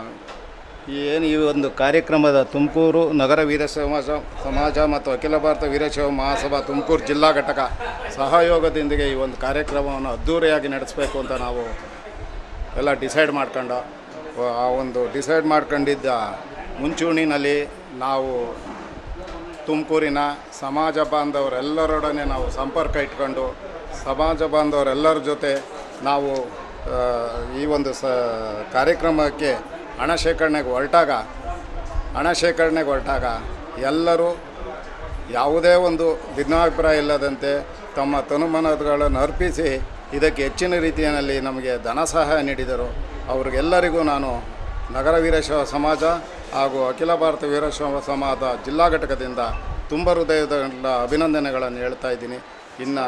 Speaker 12: ಈ ಒಂದು ಕಾರ್ಯಕ್ರಮದ ತುಮಕೂರು ನಗರ ವೀರಶೈವ ಸಮಾಜ ಮತ್ತು ಅಖಿಲ ಭಾರತ ವೀರಶೈವ ಮಹಾಸಭಾ ತುಮಕೂರು ಜಿಲ್ಲಾ ಘಟಕ ಸಹಯೋಗದೊಂದಿಗೆ ಈ ಒಂದು ಕಾರ್ಯಕ್ರಮವನ್ನು ಅದ್ಧೂರಿಯಾಗಿ ನಡೆಸಬೇಕು ಅಂತ ನಾವು ಎಲ್ಲ ಡಿಸೈಡ್ ಮಾಡ್ಕೊಂಡು, ಆ ಒಂದು ಡಿಸೈಡ್ ಮಾಡ್ಕೊಂಡಿದ್ದ ಮುಂಚೂಣಿನಲ್ಲಿ ನಾವು ತುಮಕೂರಿನ ಸಮಾಜ ಬಾಂಧವರೆಲ್ಲರೊಡನೆ ನಾವು ಸಂಪರ್ಕ ಇಟ್ಕೊಂಡು ಸಮಾಜ ಬಾಂಧವರೆಲ್ಲರ ಜೊತೆ ನಾವು ಈ ಒಂದು ಕಾರ್ಯಕ್ರಮಕ್ಕೆ ಹಣ ಶೇಖರಣೆಗೆ ಹೊರಟಾಗ ಎಲ್ಲರೂ ಯಾವುದೇ ಒಂದು ಭಿನ್ನಾಭಿಪ್ರಾಯ ಇಲ್ಲದಂತೆ ತಮ್ಮ ತನುಮನಗಳನ್ನು ಅರ್ಪಿಸಿ ಇದಕ್ಕೆ ಹೆಚ್ಚಿನ ರೀತಿಯಲ್ಲಿ ನಮಗೆ ಧನ ಸಹಾಯ ನೀಡಿದರು. ಅವರಿಗೆಲ್ಲರಿಗೂ ನಾನು ನಗರ ವೀರಶೈವ ಸಮಾಜ ಹಾಗೂ ಅಖಿಲ ಭಾರತ ವೀರಶೈವ ಸಮಾಜ ಜಿಲ್ಲಾ ಘಟಕದಿಂದ ತುಂಬ ಹೃದಯದ ಅಭಿನಂದನೆಗಳನ್ನು ಹೇಳ್ತಾ ಇದ್ದೀನಿ. ಇನ್ನು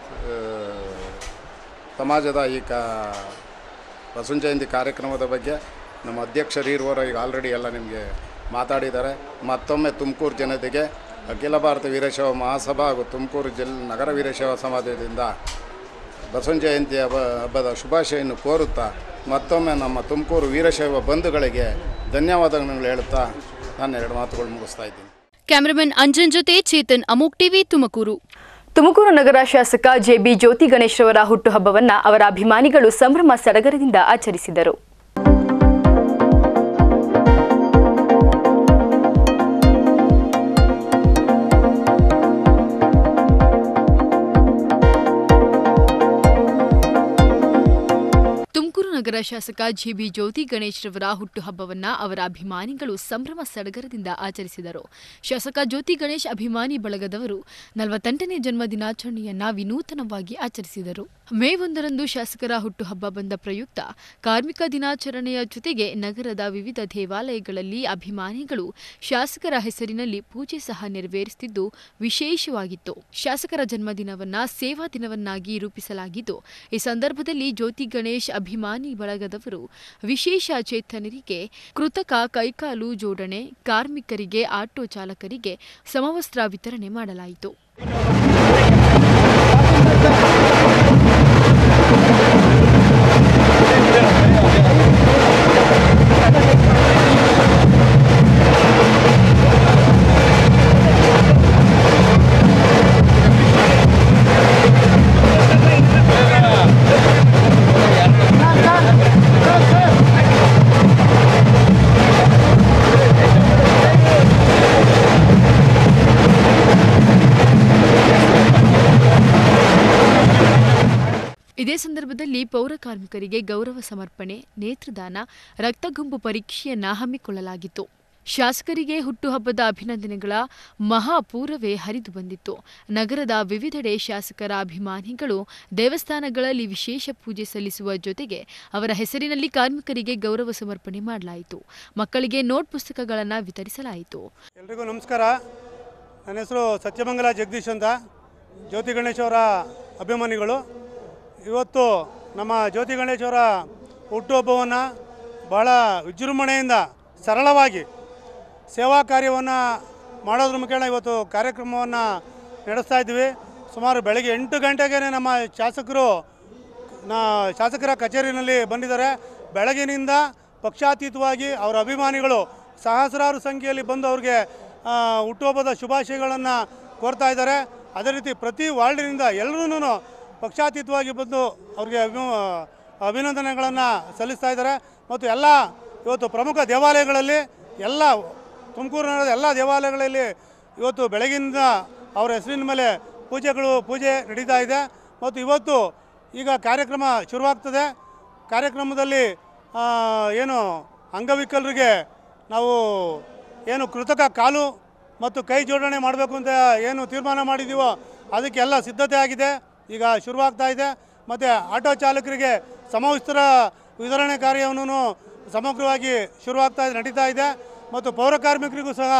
Speaker 12: ಸಮಾಜದ ಈ ಬಸವನ ಜಯಂತಿ ಕಾರ್ಯಕ್ರಮದ ಬಗ್ಗೆ ನಮ್ಮ ಅಧ್ಯಕ್ಷರಿರುವವರು ಈಗ ಆಲ್ರೆಡಿ ಎಲ್ಲ ನಿಮಗೆ ಮಾತಾಡಿದ್ದಾರೆ. ಮತ್ತೊಮ್ಮೆ ತುಮಕೂರು ಜನತೆಗೆ ಅಖಿಲ ಭಾರತ ವೀರಶೈವ ಮಹಾಸಭಾ ಹಾಗೂ ತುಮಕೂರು ನಗರ ವೀರಶೈವ ಸಮಾಜದಿಂದ ಬಸವನ ಜಯಂತಿ ಹಬ್ಬದ ಶುಭಾಶಯನ್ನು ಕೋರುತ್ತಾ ಮತ್ತೊಮ್ಮೆ ನಮ್ಮ ತುಮಕೂರು ವೀರಶೈವ ಬಂಧುಗಳಿಗೆ ಧನ್ಯವಾದಗಳನ್ನು ಹೇಳುತ್ತಾ ನಾನು 2 ಮಾತುಗಳು ಮುಗಿಸ್ತಾ ಇದ್ದೀನಿ.
Speaker 9: ಕ್ಯಾಮರಾಮನ್ ಅಂಜನ್ ಜೊತೆ ಚೇತನ್, ಅಮೋಕ್ ಟಿವಿ, ತುಮಕೂರು.
Speaker 1: ತುಮಕೂರು ನಗರ ಶಾಸಕ ಜೆಬಿ ಜ್ಯೋತಿ ಗಣೇಶ್ ರವರ ಹುಟ್ಟುಹಬ್ಬವನ್ನು ಅವರ ಅಭಿಮಾನಿಗಳು ಸಂಭ್ರಮ ಸಡಗರದಿಂದ ಆಚರಿಸಿದರು. ತುಮಕೂರು ನಗರ ಶಾಸಕ ಜೆಬಿ ಜ್ಯೋತಿ ಗಣೇಶ್ ರವರ ಹುಟ್ಟುಹಬ್ಬವನ್ನು ಅವರ ಅಭಿಮಾನಿಗಳು ಸಂಭ್ರಮ ಸಡಗರದಿಂದ ಆಚರಿಸಿದರು. ಶಾಸಕ ಜ್ಯೋತಿ ಗಣೇಶ್ ಅಭಿಮಾನಿ ಬಳಗದವರು 48ನೇ ಜನ್ಮದಿನಾಚರಣೆಯನ್ನ ವಿನೂತನವಾಗಿ ಆಚರಿಸಿದರು. ಮೇ 1ರಂದು ಶಾಸಕರ ಹುಟ್ಟುಹಬ್ಬ ಬಂದ ಪ್ರಯುಕ್ತ ಕಾರ್ಮಿಕ ದಿನಾಚರಣೆಯ ಜೊತೆಗೆ ನಗರದ ವಿವಿಧ ದೇವಾಲಯಗಳಲ್ಲಿ ಅಭಿಮಾನಿಗಳು ಶಾಸಕರ ಹೆಸರಿನಲ್ಲಿ ಪೂಜೆ ಸಹ ನೆರವೇರಿಸುತ್ತಿದ್ದು ವಿಶೇಷವಾಗಿತ್ತು. ಶಾಸಕರ ಜನ್ಮದಿನವನ್ನ ಸೇವಾ ದಿನವನ್ನಾಗಿ ರೂಪಿಸಲಾಗಿದ್ದು, ಈ ಸಂದರ್ಭದಲ್ಲಿ ಜ್ಯೋತಿ ಗಣೇಶ್ ಅಭಿಮಾನಿ ಬಳಗದವರು ವಿಶೇಷ ಚೇತನರಿಗೆ ಕೃತಕ ಕೈಕಾಲು ಜೋಡಣೆ, ಕಾರ್ಮಿಕರಿಗೆ, ಆಟೋ ಚಾಲಕರಿಗೆ ಸಮವಸ್ತ್ರ ವಿತರಣೆ ಮಾಡಲಾಯಿತು. ಇದೇ ಸಂದರ್ಭದಲ್ಲಿ ಪೌರ ಕಾರ್ಮಿಕರಿಗೆ ಗೌರವ ಸಮರ್ಪಣೆ, ನೇತ್ರದಾನ, ರಕ್ತಗುಂಪು ಪರೀಕ್ಷೆಯನ್ನ ಹಮ್ಮಿಕೊಳ್ಳಲಾಗಿತ್ತು. ಶಾಸಕರಿಗೆ ಹುಟ್ಟುಹಬ್ಬದ ಅಭಿನಂದನೆಗಳ ಮಹಾಪೂರವೇ ಹರಿದು ಬಂದಿತ್ತು. ನಗರದ ವಿವಿಧೆಡೆ ಶಾಸಕರ ಅಭಿಮಾನಿಗಳು ದೇವಸ್ಥಾನಗಳಲ್ಲಿ ವಿಶೇಷ ಪೂಜೆ ಸಲ್ಲಿಸುವ ಜೊತೆಗೆ ಅವರ ಹೆಸರಿನಲ್ಲಿ ಕಾರ್ಮಿಕರಿಗೆ ಗೌರವ ಸಮರ್ಪಣೆ ಮಾಡಲಾಯಿತು. ಮಕ್ಕಳಿಗೆ ನೋಟ್ ಪುಸ್ತಕಗಳನ್ನು ವಿತರಿಸಲಾಯಿತು.
Speaker 10: ಎಲ್ರಿಗೂ ನಮಸ್ಕಾರ. ನನ್ನ ಹೆಸರು ಸತ್ಯಮಂಗಲ ಜಗದೀಶ್ ಅಂತ, ಜ್ಯೋತಿ ಗಣೇಶ್ ಅವರ ಅಭಿಮಾನಿಗಳು. ಇವತ್ತು ನಮ್ಮ ಜ್ಯೋತಿ ಗಣೇಶ್ ಅವರ ಹುಟ್ಟುಹಬ್ಬವನ್ನು ಬಹಳ ವಿಜೃಂಭಣೆಯಿಂದ ಸರಳವಾಗಿ ಸೇವಾ ಕಾರ್ಯವನ್ನು ಮಾಡೋದ್ರ ಮುಖೇನ ಇವತ್ತು ಕಾರ್ಯಕ್ರಮವನ್ನು ನಡೆಸ್ತಾ ಇದ್ವಿ. ಸುಮಾರು ಬೆಳಗ್ಗೆ 8 ಗಂಟೆಗೆ ನಮ್ಮ ಶಾಸಕರ ಕಚೇರಿನಲ್ಲಿ ಬಂದಿದ್ದಾರೆ. ಬೆಳಗಿನಿಂದ ಪಕ್ಷಾತೀತವಾಗಿ ಅವರ ಅಭಿಮಾನಿಗಳು ಸಹಸ್ರಾರು ಸಂಖ್ಯೆಯಲ್ಲಿ ಬಂದು ಅವ್ರಿಗೆ ಹುಟ್ಟುಹಬ್ಬದ ಶುಭಾಶಯಗಳನ್ನು ಕೋರ್ತಾ ಇದ್ದಾರೆ. ಅದೇ ರೀತಿ ಪ್ರತಿ ವಾರ್ಡಿನಿಂದ ಎಲ್ಲರೂ ಪಕ್ಷಾತೀತವಾಗಿ ಬಂದು ಅವ್ರಿಗೆ ಅಭಿನಂದನೆಗಳನ್ನು ಸಲ್ಲಿಸ್ತಾ ಇದ್ದಾರೆ. ಮತ್ತು ಎಲ್ಲ ಇವತ್ತು ಪ್ರಮುಖ ದೇವಾಲಯಗಳಲ್ಲಿ ತುಮಕೂರು ನಗರದ ಎಲ್ಲ ದೇವಾಲಯಗಳಲ್ಲಿ ಇವತ್ತು ಬೆಳಗಿನಿಂದ ಅವರ ಹೆಸರಿನ ಮೇಲೆ ಪೂಜೆ ನಡೀತಾ ಇದೆ. ಮತ್ತು ಇವತ್ತು ಈಗ ಕಾರ್ಯಕ್ರಮ ಶುರುವಾಗ್ತದೆ. ಕಾರ್ಯಕ್ರಮದಲ್ಲಿ ಏನು ಅಂಗವಿಕಲರಿಗೆ ನಾವು ಏನು ಕೃತಕ ಕಾಲು ಮತ್ತು ಕೈ ಜೋಡಣೆ ಮಾಡಬೇಕು ಅಂತ ಏನು ತೀರ್ಮಾನ ಮಾಡಿದ್ದೀವೋ ಅದಕ್ಕೆಲ್ಲ ಸಿದ್ಧತೆ ಆಗಿದೆ, ಈಗ ಶುರುವಾಗ್ತಾ ಇದೆ. ಮತ್ತು ಆಟೋ ಚಾಲಕರಿಗೆ ಸಮವಸ್ತ್ರ ವಿತರಣೆ ಕಾರ್ಯವನ್ನು ಸಮಗ್ರವಾಗಿ ನಡೀತಾ ಇದೆ. ಮತ್ತು ಪೌರ ಕಾರ್ಮಿಕರಿಗೂ ಸಹ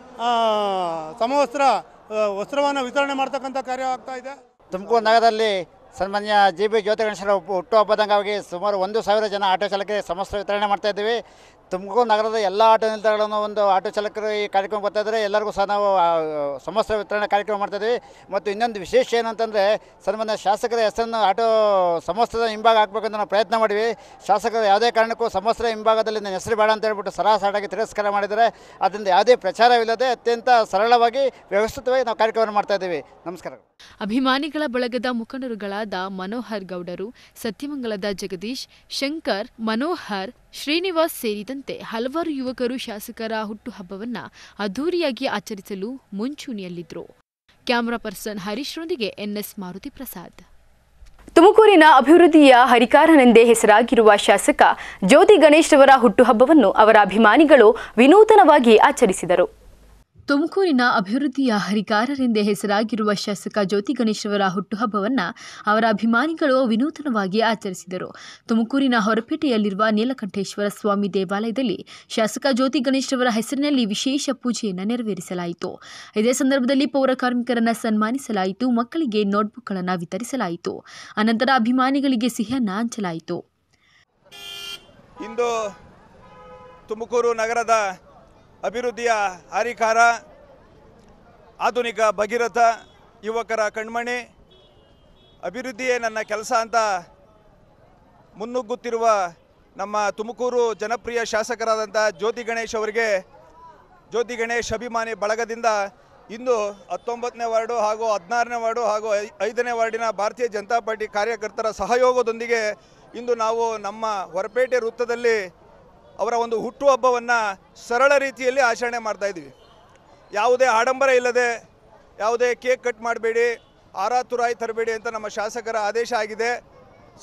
Speaker 10: ವಸ್ತ್ರವನ್ನು ವಿತರಣೆ ಮಾಡ್ತಕ್ಕಂಥ ಕಾರ್ಯ ಆಗ್ತಾ ಇದೆ.
Speaker 13: ತುಮಕೂರು ನಗರದಲ್ಲಿ ಸನ್ಮಾನ್ಯ ಜೆಬಿ ಜ್ಯೋತಿ ಗಣೇಶರ ಹುಟ್ಟುಹಬ್ಬದ ಅಂಗವಾಗಿ ಸುಮಾರು 1,000 ಜನ ಆಟೋ ಚಾಲಕರಿಗೆ ಸಮವಸ್ತ್ರ ವಿತರಣೆ ಮಾಡ್ತಾ ಇದ್ದೀವಿ. ತುಮಕೂರು ನಗರದ ಎಲ್ಲ ಆಟೋ ನಿಲ್ದಾಣಗಳನ್ನು ಒಂದು ಆಟೋ ಚಾಲಕರು ಈ ಕಾರ್ಯಕ್ರಮ ಬರ್ತಾ ಇದ್ದಾರೆ. ಎಲ್ಲರಿಗೂ ಸಹ ನಾವು ಸಮವಸ್ತ್ರ ವಿತರಣೆ ಕಾರ್ಯಕ್ರಮ ಮಾಡ್ತಾಯಿದ್ದೀವಿ. ಮತ್ತು ಇನ್ನೊಂದು ವಿಶೇಷ ಏನಂತಂದರೆ ಸನ್ಮಾನ್ಯ ಶಾಸಕರ ಹೆಸರನ್ನು ಆಟೋ ಸಮವಸ್ತ್ರದ ಹಿಂಭಾಗ ಹಾಕಬೇಕಂತ ನಾವು ಪ್ರಯತ್ನ ಮಾಡಿದ್ವಿ. ಶಾಸಕರು ಯಾವುದೇ ಕಾರಣಕ್ಕೂ ಸಮವಸ್ತ್ರ ಹಿಂಭಾಗದಲ್ಲಿ ನನ್ನ ಹೆಸರು ಬೇಡ ಅಂತ ಹೇಳ್ಬಿಟ್ಟು ಸರಾಸರಾಗಿ ತಿರಸ್ಕಾರ ಮಾಡಿದ್ದಾರೆ. ಅದರಿಂದ ಯಾವುದೇ ಪ್ರಚಾರವಿಲ್ಲದೆ ಅತ್ಯಂತ ಸರಳವಾಗಿ ವ್ಯವಸ್ಥಿತವಾಗಿ ನಾವು ಕಾರ್ಯಕ್ರಮ ಮಾಡ್ತಾಯಿದ್ದೀವಿ. ನಮಸ್ಕಾರ.
Speaker 9: ಅಭಿಮಾನಿಗಳ ಬಳಗದ ಮುಖಂಡರುಗಳಾದ ಮನೋಹರ್ ಗೌಡರು, ಸತ್ಯಮಂಗಲದ ಜಗದೀಶ್, ಶಂಕರ್, ಮನೋಹರ್, ಶ್ರೀನಿವಾಸ್ ಸೇರಿದಂತೆ ಹಲವಾರು ಯುವಕರು ಶಾಸಕರ ಹುಟ್ಟುಹಬ್ಬವನ್ನು ಅದ್ದೂರಿಯಾಗಿ ಆಚರಿಸಲು ಮುಂಚೂಣಿಯಲ್ಲಿದ್ದರು. ಕ್ಯಾಮರಾ ಪರ್ಸನ್ ಹರೀಶ್ರೊಂದಿಗೆ ಎನ್ಎಸ್ ಮಾರುತಿ ಪ್ರಸಾದ್.
Speaker 1: ತುಮಕೂರಿನ ಅಭಿವೃದ್ಧಿಯ ಹರಿಕಾರನೆಂದೇ ಹೆಸರಾಗಿರುವ ಶಾಸಕ ಜ್ಯೋತಿ ಗಣೇಶ್ ರವರ ಹುಟ್ಟುಹಬ್ಬವನ್ನು ಅವರ ಅಭಿಮಾನಿಗಳು ವಿನೂತನವಾಗಿ ಆಚರಿಸಿದರು. ತುಮಕೂರಿನ ಅಭಿವೃದ್ಧಿಯ ಹರಿಕಾರರೆಂದೇ ಹೆಸರಾಗಿರುವ ಶಾಸಕ ಜ್ಯೋತಿ ಗಣೇಶ್ ರವರ ಹುಟ್ಟುಹಬ್ಬವನ್ನು ಅವರ ಅಭಿಮಾನಿಗಳು ವಿನೂತನವಾಗಿ ಆಚರಿಸಿದರು. ತುಮಕೂರಿನ ಹೊರಪೇಟೆಯಲ್ಲಿರುವ ನೀಲಕಂಠೇಶ್ವರ ಸ್ವಾಮಿ ದೇವಾಲಯದಲ್ಲಿ ಶಾಸಕ ಜ್ಯೋತಿ ಗಣೇಶ್ ರವರ ಹೆಸರಿನಲ್ಲಿ ವಿಶೇಷ ಪೂಜೆಯನ್ನು ನೆರವೇರಿಸಲಾಯಿತು. ಇದೇ ಸಂದರ್ಭದಲ್ಲಿ ಪೌರ ಕಾರ್ಮಿಕರನ್ನು ಸನ್ಮಾನಿಸಲಾಯಿತು. ಮಕ್ಕಳಿಗೆ ನೋಟ್ಬುಕ್ಗಳನ್ನು ವಿತರಿಸಲಾಯಿತು. ಅನಂತರ ಅಭಿಮಾನಿಗಳಿಗೆ ಸಿಹಿಯನ್ನು ಹಂಚಲಾಯಿತು.
Speaker 14: ಇಂದು ತುಮಕೂರು ನಗರದ ಅಭಿವೃದ್ಧಿಯ ಹರಿಕಾರ, ಆಧುನಿಕ ಭಗೀರಥ, ಯುವಕರ ಕಣ್ಮಣಿ, ಅಭಿವೃದ್ಧಿಯೇ ನನ್ನ ಕೆಲಸ ಅಂತ ಮುನ್ನುಗ್ಗುತ್ತಿರುವ ನಮ್ಮ ತುಮಕೂರು ಜನಪ್ರಿಯ ಶಾಸಕರಾದಂಥ ಜ್ಯೋತಿ ಗಣೇಶ್ ಅವರಿಗೆ ಜ್ಯೋತಿ ಗಣೇಶ್ ಅಭಿಮಾನಿ ಬಳಗದಿಂದ ಇಂದು 19ನೇ ವಾರ್ಡು ಹಾಗೂ 16ನೇ ವಾರ್ಡು ಹಾಗೂ 5ನೇ ವಾರ್ಡಿನ ಭಾರತೀಯ ಜನತಾ ಪಾರ್ಟಿ ಕಾರ್ಯಕರ್ತರ ಸಹಯೋಗದೊಂದಿಗೆ ಇಂದು ನಾವು ನಮ್ಮ ಹೊರಪೇಟೆ ವೃತ್ತದಲ್ಲಿ ಅವರ ಒಂದು ಹುಟ್ಟುಹಬ್ಬವನ್ನು ಸರಳ ರೀತಿಯಲ್ಲಿ ಆಚರಣೆ ಮಾಡ್ತಾಯಿದ್ದೀವಿ. ಯಾವುದೇ ಆಡಂಬರ ಇಲ್ಲದೆ, ಯಾವುದೇ ಕೇಕ್ ಕಟ್ ಮಾಡಬೇಡಿ, ಆರಾತುರಾಯಿ ತರಬೇಡಿ ಅಂತ ನಮ್ಮ ಶಾಸಕರ ಆದೇಶ ಆಗಿದೆ. ಸೊ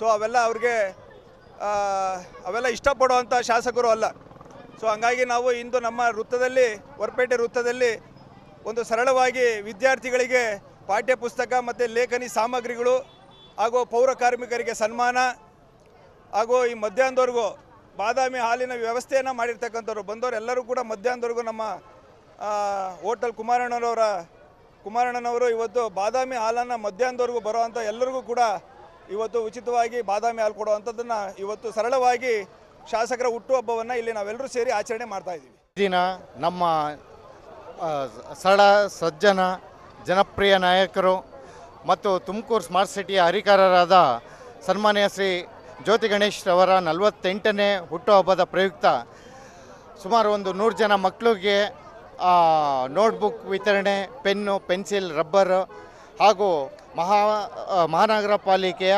Speaker 14: ಅವೆಲ್ಲ ಇಷ್ಟಪಡುವಂಥ ಶಾಸಕರು ಅಲ್ಲ. ಸೊ ಹಂಗಾಗಿ ನಾವು ಇಂದು ನಮ್ಮ ವೃತ್ತದಲ್ಲಿ, ಹೊರಪೇಟೆ ವೃತ್ತದಲ್ಲಿ ಒಂದು ಸರಳವಾಗಿ ವಿದ್ಯಾರ್ಥಿಗಳಿಗೆ ಪಾಠ್ಯ ಪುಸ್ತಕ ಮತ್ತು ಲೇಖನಿ ಸಾಮಗ್ರಿಗಳು ಹಾಗೂ ಪೌರ ಕಾರ್ಮಿಕರಿಗೆ ಸನ್ಮಾನ ಹಾಗೂ ಈ ಮಧ್ಯಾಹ್ನದವರೆಗೂ ಬಾದಾಮಿ ಹಾಲಿನ ವ್ಯವಸ್ಥೆಯನ್ನು ಮಾಡಿರ್ತಕ್ಕಂಥವ್ರು ಬಂದವರೆಲ್ಲರೂ ಕೂಡ ಮಧ್ಯಾಹ್ನದವರೆಗೂ ನಮ್ಮ ಹೋಟೆಲ್ ಕುಮಾರಣ್ಣನವರು ಇವತ್ತು ಬಾದಾಮಿ ಹಾಲನ್ನು ಮಧ್ಯಾಹ್ನದವರೆಗೂ ಬರೋವಂಥ ಎಲ್ಲರಿಗೂ ಕೂಡ ಇವತ್ತು ಉಚಿತವಾಗಿ ಬಾದಾಮಿ ಹಾಲು ಕೊಡುವಂಥದ್ದನ್ನು ಇವತ್ತು ಸರಳವಾಗಿ ಶಾಸಕರ ಹುಟ್ಟುಹಬ್ಬವನ್ನು ಇಲ್ಲಿ ನಾವೆಲ್ಲರೂ ಸೇರಿ ಆಚರಣೆ ಮಾಡ್ತಾಯಿದ್ದೀವಿ.
Speaker 15: ದಿನ ನಮ್ಮ ಸರಳ ಸಜ್ಜನ ಜನಪ್ರಿಯ ನಾಯಕರು ಮತ್ತು ತುಮಕೂರು ಸ್ಮಾರ್ಟ್ ಸಿಟಿಯ ಹರಿಕಾರರಾದ ಸನ್ಮಾನ್ಯ ಶ್ರೀ ಜ್ಯೋತಿ ಗಣೇಶ್ ಅವರ 48ನೇ ಹುಟ್ಟುಹಬ್ಬದ ಪ್ರಯುಕ್ತ ಸುಮಾರು ಒಂದು 100 ಜನ ಮಕ್ಕಳಿಗೆ ನೋಟ್ಬುಕ್ ವಿತರಣೆ, ಪೆನ್ನು, ಪೆನ್ಸಿಲ್, ರಬ್ಬರ್ ಹಾಗೂ ಮಹಾನಗರ ಪಾಲಿಕೆಯ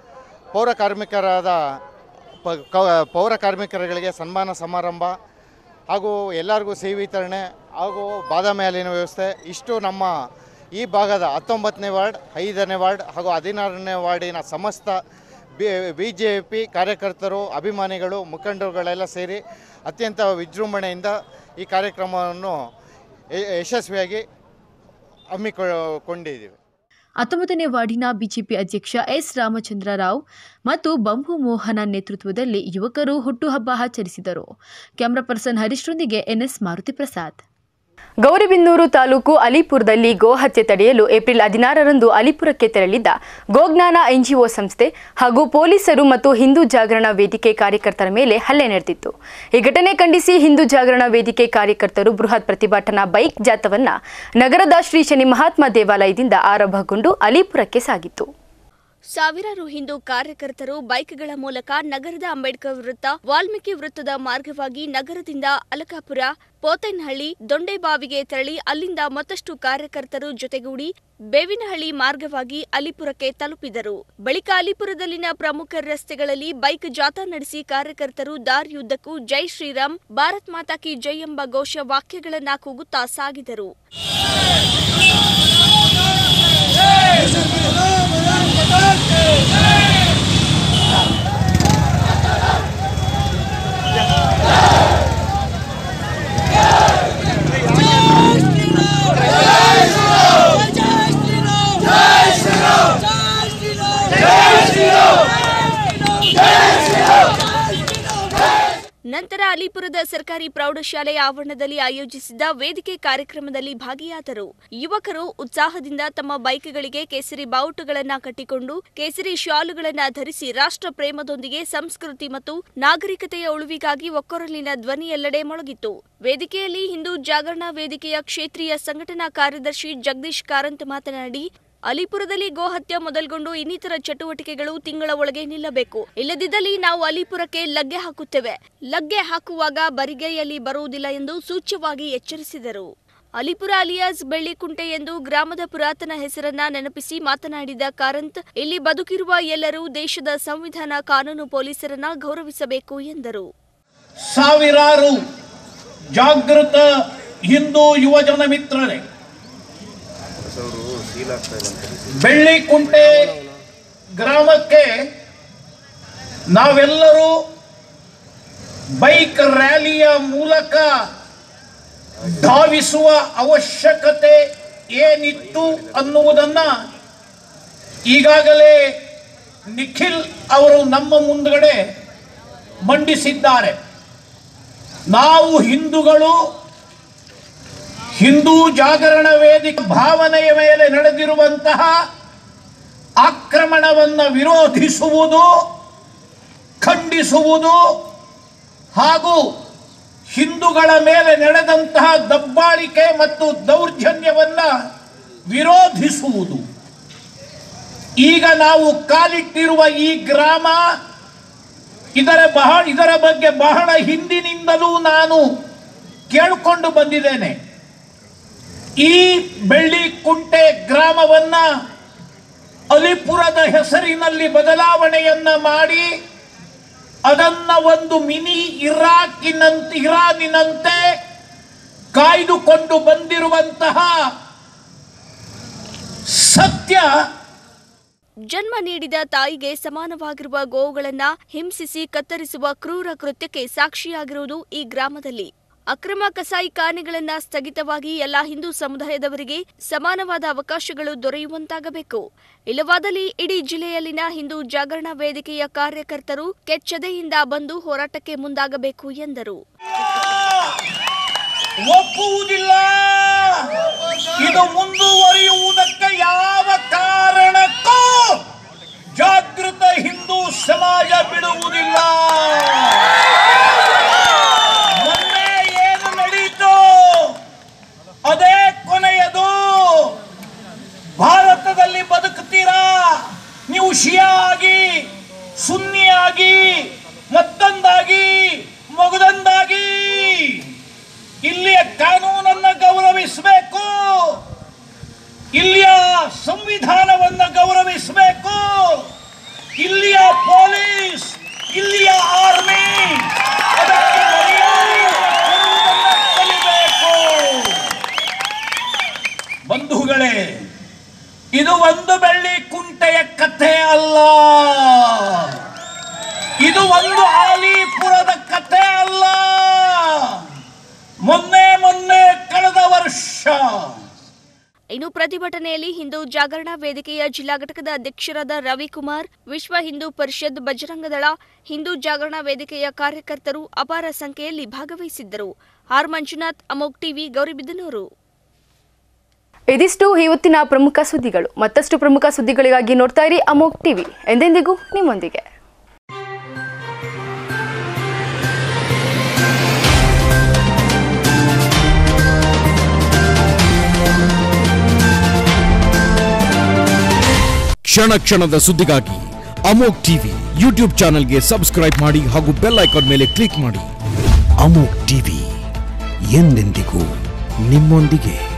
Speaker 15: ಪೌರ ಕಾರ್ಮಿಕರುಗಳಿಗೆ ಸನ್ಮಾನ ಸಮಾರಂಭ ಹಾಗೂ ಎಲ್ಲರಿಗೂ ಸಿಹಿ ವಿತರಣೆ ಹಾಗೂ ಬಾದಾಮಿ ಹಾಲಿನ ವ್ಯವಸ್ಥೆ. ಇಷ್ಟು ನಮ್ಮ ಈ ಭಾಗದ 19ನೇ ವಾರ್ಡ್, 5ನೇ ವಾರ್ಡ್ ಹಾಗೂ 16ನೇ ವಾರ್ಡಿನ ಸಮಸ್ತ BJP ಕಾರ್ಯಕರ್ತರು, ಅಭಿಮಾನಿಗಳು, ಮುಖಂಡರುಗಳೆಲ್ಲ ಸೇರಿ ಅತ್ಯಂತ ವಿಜೃಂಭಣೆಯಿಂದ ಈ ಕಾರ್ಯಕ್ರಮವನ್ನು ಯಶಸ್ವಿಯಾಗಿ ಹಮ್ಮಿಕೊಂಡಿದ್ದೀವಿ.
Speaker 1: 19ನೇ ವಾರ್ಡಿನ ಬಿಜೆಪಿ ಅಧ್ಯಕ್ಷ ಎಸ್ ರಾಮಚಂದ್ರ ರಾವ್ ಮತ್ತು ಬಂಬು ಮೋಹನ ನೇತೃತ್ವದಲ್ಲಿ ಯುವಕರು ಹುಟ್ಟುಹಬ್ಬ ಆಚರಿಸಿದರು. ಕ್ಯಾಮರಾ ಪರ್ಸನ್ ಹರೀಶ್ರೊಂದಿಗೆ ಎನ್ಎಸ್ ಮಾರುತಿ ಪ್ರಸಾದ್. ಗೌರಿಬಿದನೂರು ತಾಲೂಕು ಅಲಿಪುರದಲ್ಲಿ ಗೋಹತ್ಯೆ ತಡೆಯಲು ಏಪ್ರಿಲ್ 16ರಂದು ಅಲಿಪುರಕ್ಕೆ ತೆರಳಿದ್ದ ಗೋಜ್ಞಾನ NGO ಸಂಸ್ಥೆ ಹಾಗೂ ಪೊಲೀಸರು ಮತ್ತು ಹಿಂದೂ ಜಾಗರಣ ವೇದಿಕೆ ಕಾರ್ಯಕರ್ತರ ಮೇಲೆ ಹಲ್ಲೆ ನಡೆದಿತ್ತು. ಈ ಘಟನೆ ಖಂಡಿಸಿ ಹಿಂದೂ ಜಾಗರಣ ವೇದಿಕೆ ಕಾರ್ಯಕರ್ತರು ಬೃಹತ್ ಪ್ರತಿಭಟನಾ ಬೈಕ್ ಜಾಥಾವನ್ನು ನಗರದ ಶ್ರೀ ಶನಿ ಮಹಾತ್ಮ ದೇವಾಲಯದಿಂದ ಆರಂಭಗೊಂಡು ಅಲಿಪುರಕ್ಕೆ ಸಾಗಿತ್ತು.
Speaker 6: ಸಾವಿರಾರು ಹಿಂದೂ ಕಾರ್ಯಕರ್ತರು ಬೈಕ್ಗಳ ಮೂಲಕ ನಗರದ ಅಂಬೇಡ್ಕರ್ ವೃತ್ತ, ವಾಲ್ಮೀಕಿ ವೃತ್ತದ ಮಾರ್ಗವಾಗಿ ನಗರದಿಂದ ಅಲಕಾಪುರ, ಪೋತೇನಹಳ್ಳಿ, ದೊಂಡೆಬಾವಿಗೆ ತೆರಳಿ ಅಲ್ಲಿಂದ ಮತ್ತಷ್ಟು ಕಾರ್ಯಕರ್ತರು ಜೊತೆಗೂಡಿ ಬೇವಿನಹಳ್ಳಿ ಮಾರ್ಗವಾಗಿ ಅಲಿಪುರಕ್ಕೆ ತಲುಪಿದರು. ಬಳಿಕ ಅಲಿಪುರದಲ್ಲಿನ ಪ್ರಮುಖ ರಸ್ತೆಗಳಲ್ಲಿ ಬೈಕ್ ಜಾಥಾ ನಡೆಸಿ ಕಾರ್ಯಕರ್ತರು ದಾರಿಯುದ್ದಕ್ಕೂ ಜೈ ಶ್ರೀರಾಮ್, ಭಾರತ್ ಮಾತಾ ಕಿ ಜೈ ಎಂಬ ಘೋಷ ವಾಕ್ಯಗಳನ್ನ ಕೂಗುತ್ತಾ ಸಾಗಿದರು. ನಂತರ ಅಲಿಪುರದ ಸರ್ಕಾರಿ ಪ್ರೌಢಶಾಲೆಯ ಆವರಣದಲ್ಲಿ ಆಯೋಜಿಸಿದ್ದ ವೇದಿಕೆ ಕಾರ್ಯಕ್ರಮದಲ್ಲಿ ಭಾಗಿಯಾದರು. ಯುವಕರು ಉತ್ಸಾಹದಿಂದ ತಮ್ಮ ಬೈಕ್ಗಳಿಗೆ ಕೇಸರಿ ಬಾವುಟಗಳನ್ನು ಕಟ್ಟಿಕೊಂಡು ಕೇಸರಿ ಶಾಲುಗಳನ್ನು ಧರಿಸಿ ರಾಷ್ಟ್ರ ಪ್ರೇಮದೊಂದಿಗೆ ಸಂಸ್ಕೃತಿ ಮತ್ತು ನಾಗರಿಕತೆಯ ಉಳಿವಿಗಾಗಿ ಒಕ್ಕೊರಲಿನ ಧ್ವನಿ ಎಲ್ಲೆಡೆ ಮೊಳಗಿತ್ತು. ವೇದಿಕೆಯಲ್ಲಿ ಹಿಂದೂ ಜಾಗರಣ ವೇದಿಕೆಯ ಕ್ಷೇತ್ರೀಯ ಸಂಘಟನಾ ಕಾರ್ಯದರ್ಶಿ ಜಗದೀಶ್ ಕಾರಂತ್ ಮಾತನಾಡಿ, ಅಲಿಪುರದಲ್ಲಿ ಗೋಹತ್ಯೆ ಮೊದಲ್ಗೊಂಡು ಇನ್ನಿತರ ಚಟುವಟಿಕೆಗಳು ತಿಂಗಳ ಒಳಗೆ ನಿಲ್ಲಬೇಕು. ಇಲ್ಲದಿದ್ದಲ್ಲಿ ನಾವು ಅಲಿಪುರಕ್ಕೆ ಲಗ್ಗೆ ಹಾಕುತ್ತೇವೆ. ಲಗ್ಗೆ ಹಾಕುವಾಗ ಬರಿಗೈಯಲ್ಲಿ ಬರುವುದಿಲ್ಲ ಎಂದು ಸೂಚ್ಯವಾಗಿ ಎಚ್ಚರಿಸಿದರು. ಅಲಿಪುರ ಅಲಿಯಾಸ್ ಬೆಳ್ಳಿಕುಂಟೆ ಎಂದು ಗ್ರಾಮದ ಪುರಾತನ ಹೆಸರನ್ನ ನೆನಪಿಸಿ ಮಾತನಾಡಿದ ಕಾರಂತ್, ಇಲ್ಲಿ ಬದುಕಿರುವ ಎಲ್ಲರೂ ದೇಶದ ಸಂವಿಧಾನ, ಕಾನೂನು, ಪೊಲೀಸರನ್ನ ಗೌರವಿಸಬೇಕು ಎಂದರು.
Speaker 16: ಸಾವಿರಾರು ಜಾಗೃತ ಹಿಂದೂ ಯುವಜನ ಮಿತ್ರರೇ, ಬೆಳ್ಳಿಕುಂಟೆ ಗ್ರಾಮಕ್ಕೆ ನಾವೆಲ್ಲರೂ ಬೈಕ್ ರ್ಯಾಲಿಯ ಮೂಲಕ ಧಾವಿಸುವ ಅವಶ್ಯಕತೆ ಏನಿತ್ತು ಅನ್ನುವುದನ್ನು ಈಗಾಗಲೇ ನಿಖಿಲ್ ಅವರು ನಮ್ಮ ಮುಂದುಗಡೆ ಮಂಡಿಸಿದ್ದಾರೆ. ನಾವು ಹಿಂದೂಗಳು ಹಿಂದೂ ಜಾಗರಣ ವೇದಿಕೆ ಭಾವನೆಯ ಮೇಲೆ ನಡೆದಿರುವಂತಹ ಆಕ್ರಮಣವನ್ನು ವಿರೋಧಿಸುವುದು, ಖಂಡಿಸುವುದು ಹಾಗೂ ಹಿಂದೂಗಳ ಮೇಲೆ ನಡೆದಂತಹ ದಬ್ಬಾಳಿಕೆ ಮತ್ತು ದೌರ್ಜನ್ಯವನ್ನು ವಿರೋಧಿಸುವುದು. ಈಗ ನಾವು ಕಾಲಿಟ್ಟಿರುವ ಈ ಗ್ರಾಮ ಇದರ ಬಗ್ಗೆ ಬಹಳ ಹಿಂದಿನಿಂದಲೂ ನಾನು ಕೇಳಿಕೊಂಡು ಬಂದಿದ್ದೇನೆ. ಈ ಬೆಳ್ಳಿಕುಂಟೆ ಗ್ರಾಮವನ್ನ ಅಲಿಪುರದ ಹೆಸರಿನಲ್ಲಿ ಬದಲಾವಣೆಯನ್ನ ಮಾಡಿ ಅದನ್ನ ಒಂದು ಮಿನಿ ಇರಾನಿನಂತೆ ಕಾಯ್ದುಕೊಂಡು ಬಂದಿರುವಂತಹ ಸತ್ಯ.
Speaker 6: ಜನ್ಮ ನೀಡಿದ ತಾಯಿಗೆ ಸಮಾನವಾಗಿರುವ ಗೋವುಗಳನ್ನ ಹಿಂಸಿಸಿ ಕತ್ತರಿಸುವ ಕ್ರೂರ ಕೃತ್ಯಕ್ಕೆ ಸಾಕ್ಷಿಯಾಗಿರುವುದು ಈ ಗ್ರಾಮದಲ್ಲಿ. ಅಕ್ರಮ ಕಸಾಯಿಖಾನೆಗಳನ್ನ ಸ್ಥಗಿತವಾಗಿ ಎಲ್ಲ ಹಿಂದೂ ಸಮುದಾಯದವರಿಗೆ ಸಮಾನವಾದ ಅವಕಾಶಗಳು ದೊರೆಯುವಂತಾಗಬೇಕು. ಇಲ್ಲವಾದಲ್ಲಿ ಇಡೀ ಜಿಲ್ಲೆಯಲ್ಲಿನ ಹಿಂದೂ ಜಾಗರಣ ವೇದಿಕೆಯ ಕಾರ್ಯಕರ್ತರು ಕೆಚ್ಚೆದೆಯಿಂದ ಬಂದು ಹೋರಾಟಕ್ಕೆ ಮುಂದಾಗಬೇಕು ಎಂದರು.
Speaker 16: ಒಪ್ಪುವುದಿಲ್ಲ, ಇದು ಮುಂದುವರಿಯುವುದಕ್ಕೆ ಯಾವ ಕಾರಣಕ್ಕೂ ಜಾಗೃತ ಹಿಂದೂ ಸಮಾಜ ಬಿಡುವುದಿಲ್ಲ. ಮೊನ್ನೆ ಏನು ನಡೀತು ಅದೇ ಕೊನೆಯದು. ಭಾರತದಲ್ಲಿ ಬದುಕುತ್ತೀರಾ ನೀವು, ಶಿಯಾ ಆಗಿ, ಸುನ್ನಿ ಆಗಿ, ಮತ್ತೊಂದಾಗಿ, ಮಗದೊಂದಾಗಿ. ಇಲ್ಲಿಯ ಕಾನೂನನ್ನು ಗೌರವಿಸಬೇಕು, ಇಲ್ಲಿಯ ಸಂವಿಧಾನವನ್ನು ಗೌರವಿಸಬೇಕು, ಇಲ್ಲಿಯ ಪೊಲೀಸ್, ಇಲ್ಲಿಯ ಆರ್ಮಿ ಅದಕ್ಕೆ ಮರ್ಯಾದೆ ಕಲಿಬೇಕು. ಬಂಧುಗಳೇ, ಇದು ಒಂದು ಬೆಳ್ಳಿಕುಂಟೆಯ ಕಥೆ ಅಲ್ಲ, ಇದು ಒಂದು ಆಲಿಪುರದ ಕಥೆ ಅಲ್ಲ. ಮೊನ್ನೆ ಕಳೆದ ವರ್ಷ
Speaker 6: ಇನ್ನು ಪ್ರತಿಭಟನೆಯಲ್ಲಿ ಹಿಂದೂ ಜಾಗರಣ ವೇದಿಕೆಯ ಜಿಲ್ಲಾ ಘಟಕದ ಅಧ್ಯಕ್ಷರಾದ ರವಿಕುಮಾರ್, ವಿಶ್ವ ಹಿಂದೂ ಪರಿಷತ್, ಬಜರಂಗದಳ, ಹಿಂದೂ ಜಾಗರಣ ವೇದಿಕೆಯ ಕಾರ್ಯಕರ್ತರು ಅಪಾರ ಸಂಖ್ಯೆಯಲ್ಲಿ ಭಾಗವಹಿಸಿದ್ದರು. ಆರ್ ಮಂಜುನಾಥ್, ಅಮೋಕ್ ಟಿವಿ, ಗೌರಿಬಿದನೂರು.
Speaker 1: ಇದಿಷ್ಟು ಇವತ್ತಿನ ಪ್ರಮುಖ ಸುದ್ದಿಗಳು. ಮತ್ತಷ್ಟು ಪ್ರಮುಖ ಸುದ್ದಿಗಳಿಗಾಗಿ ನೋಡ್ತಾ ಇರಿ ಅಮೋಕ್ ಟಿವಿ, ಎಂದೆಂದಿಗೂ ನಿಮ್ಮೊಂದಿಗೆ.
Speaker 17: ಕ್ಷಣ ಕ್ಷಣದ ಸುದ್ದಿಗಾಗಿ ಅಮೋಕ್ ಟಿವಿ ಯೂಟ್ಯೂಬ್ ಚಾನೆಲ್ಗೆ ಸಬ್ಸ್ಕ್ರೈಬ್ ಮಾಡಿ ಹಾಗೂ ಬೆಲ್ ಐಕಾನ್ ಮೇಲೆ ಕ್ಲಿಕ್ ಮಾಡಿ. ಅಮೋಕ್ ಟಿವಿ ಎಂದೆಂದಿಗೂ ನಿಮ್ಮೊಂದಿಗೆ.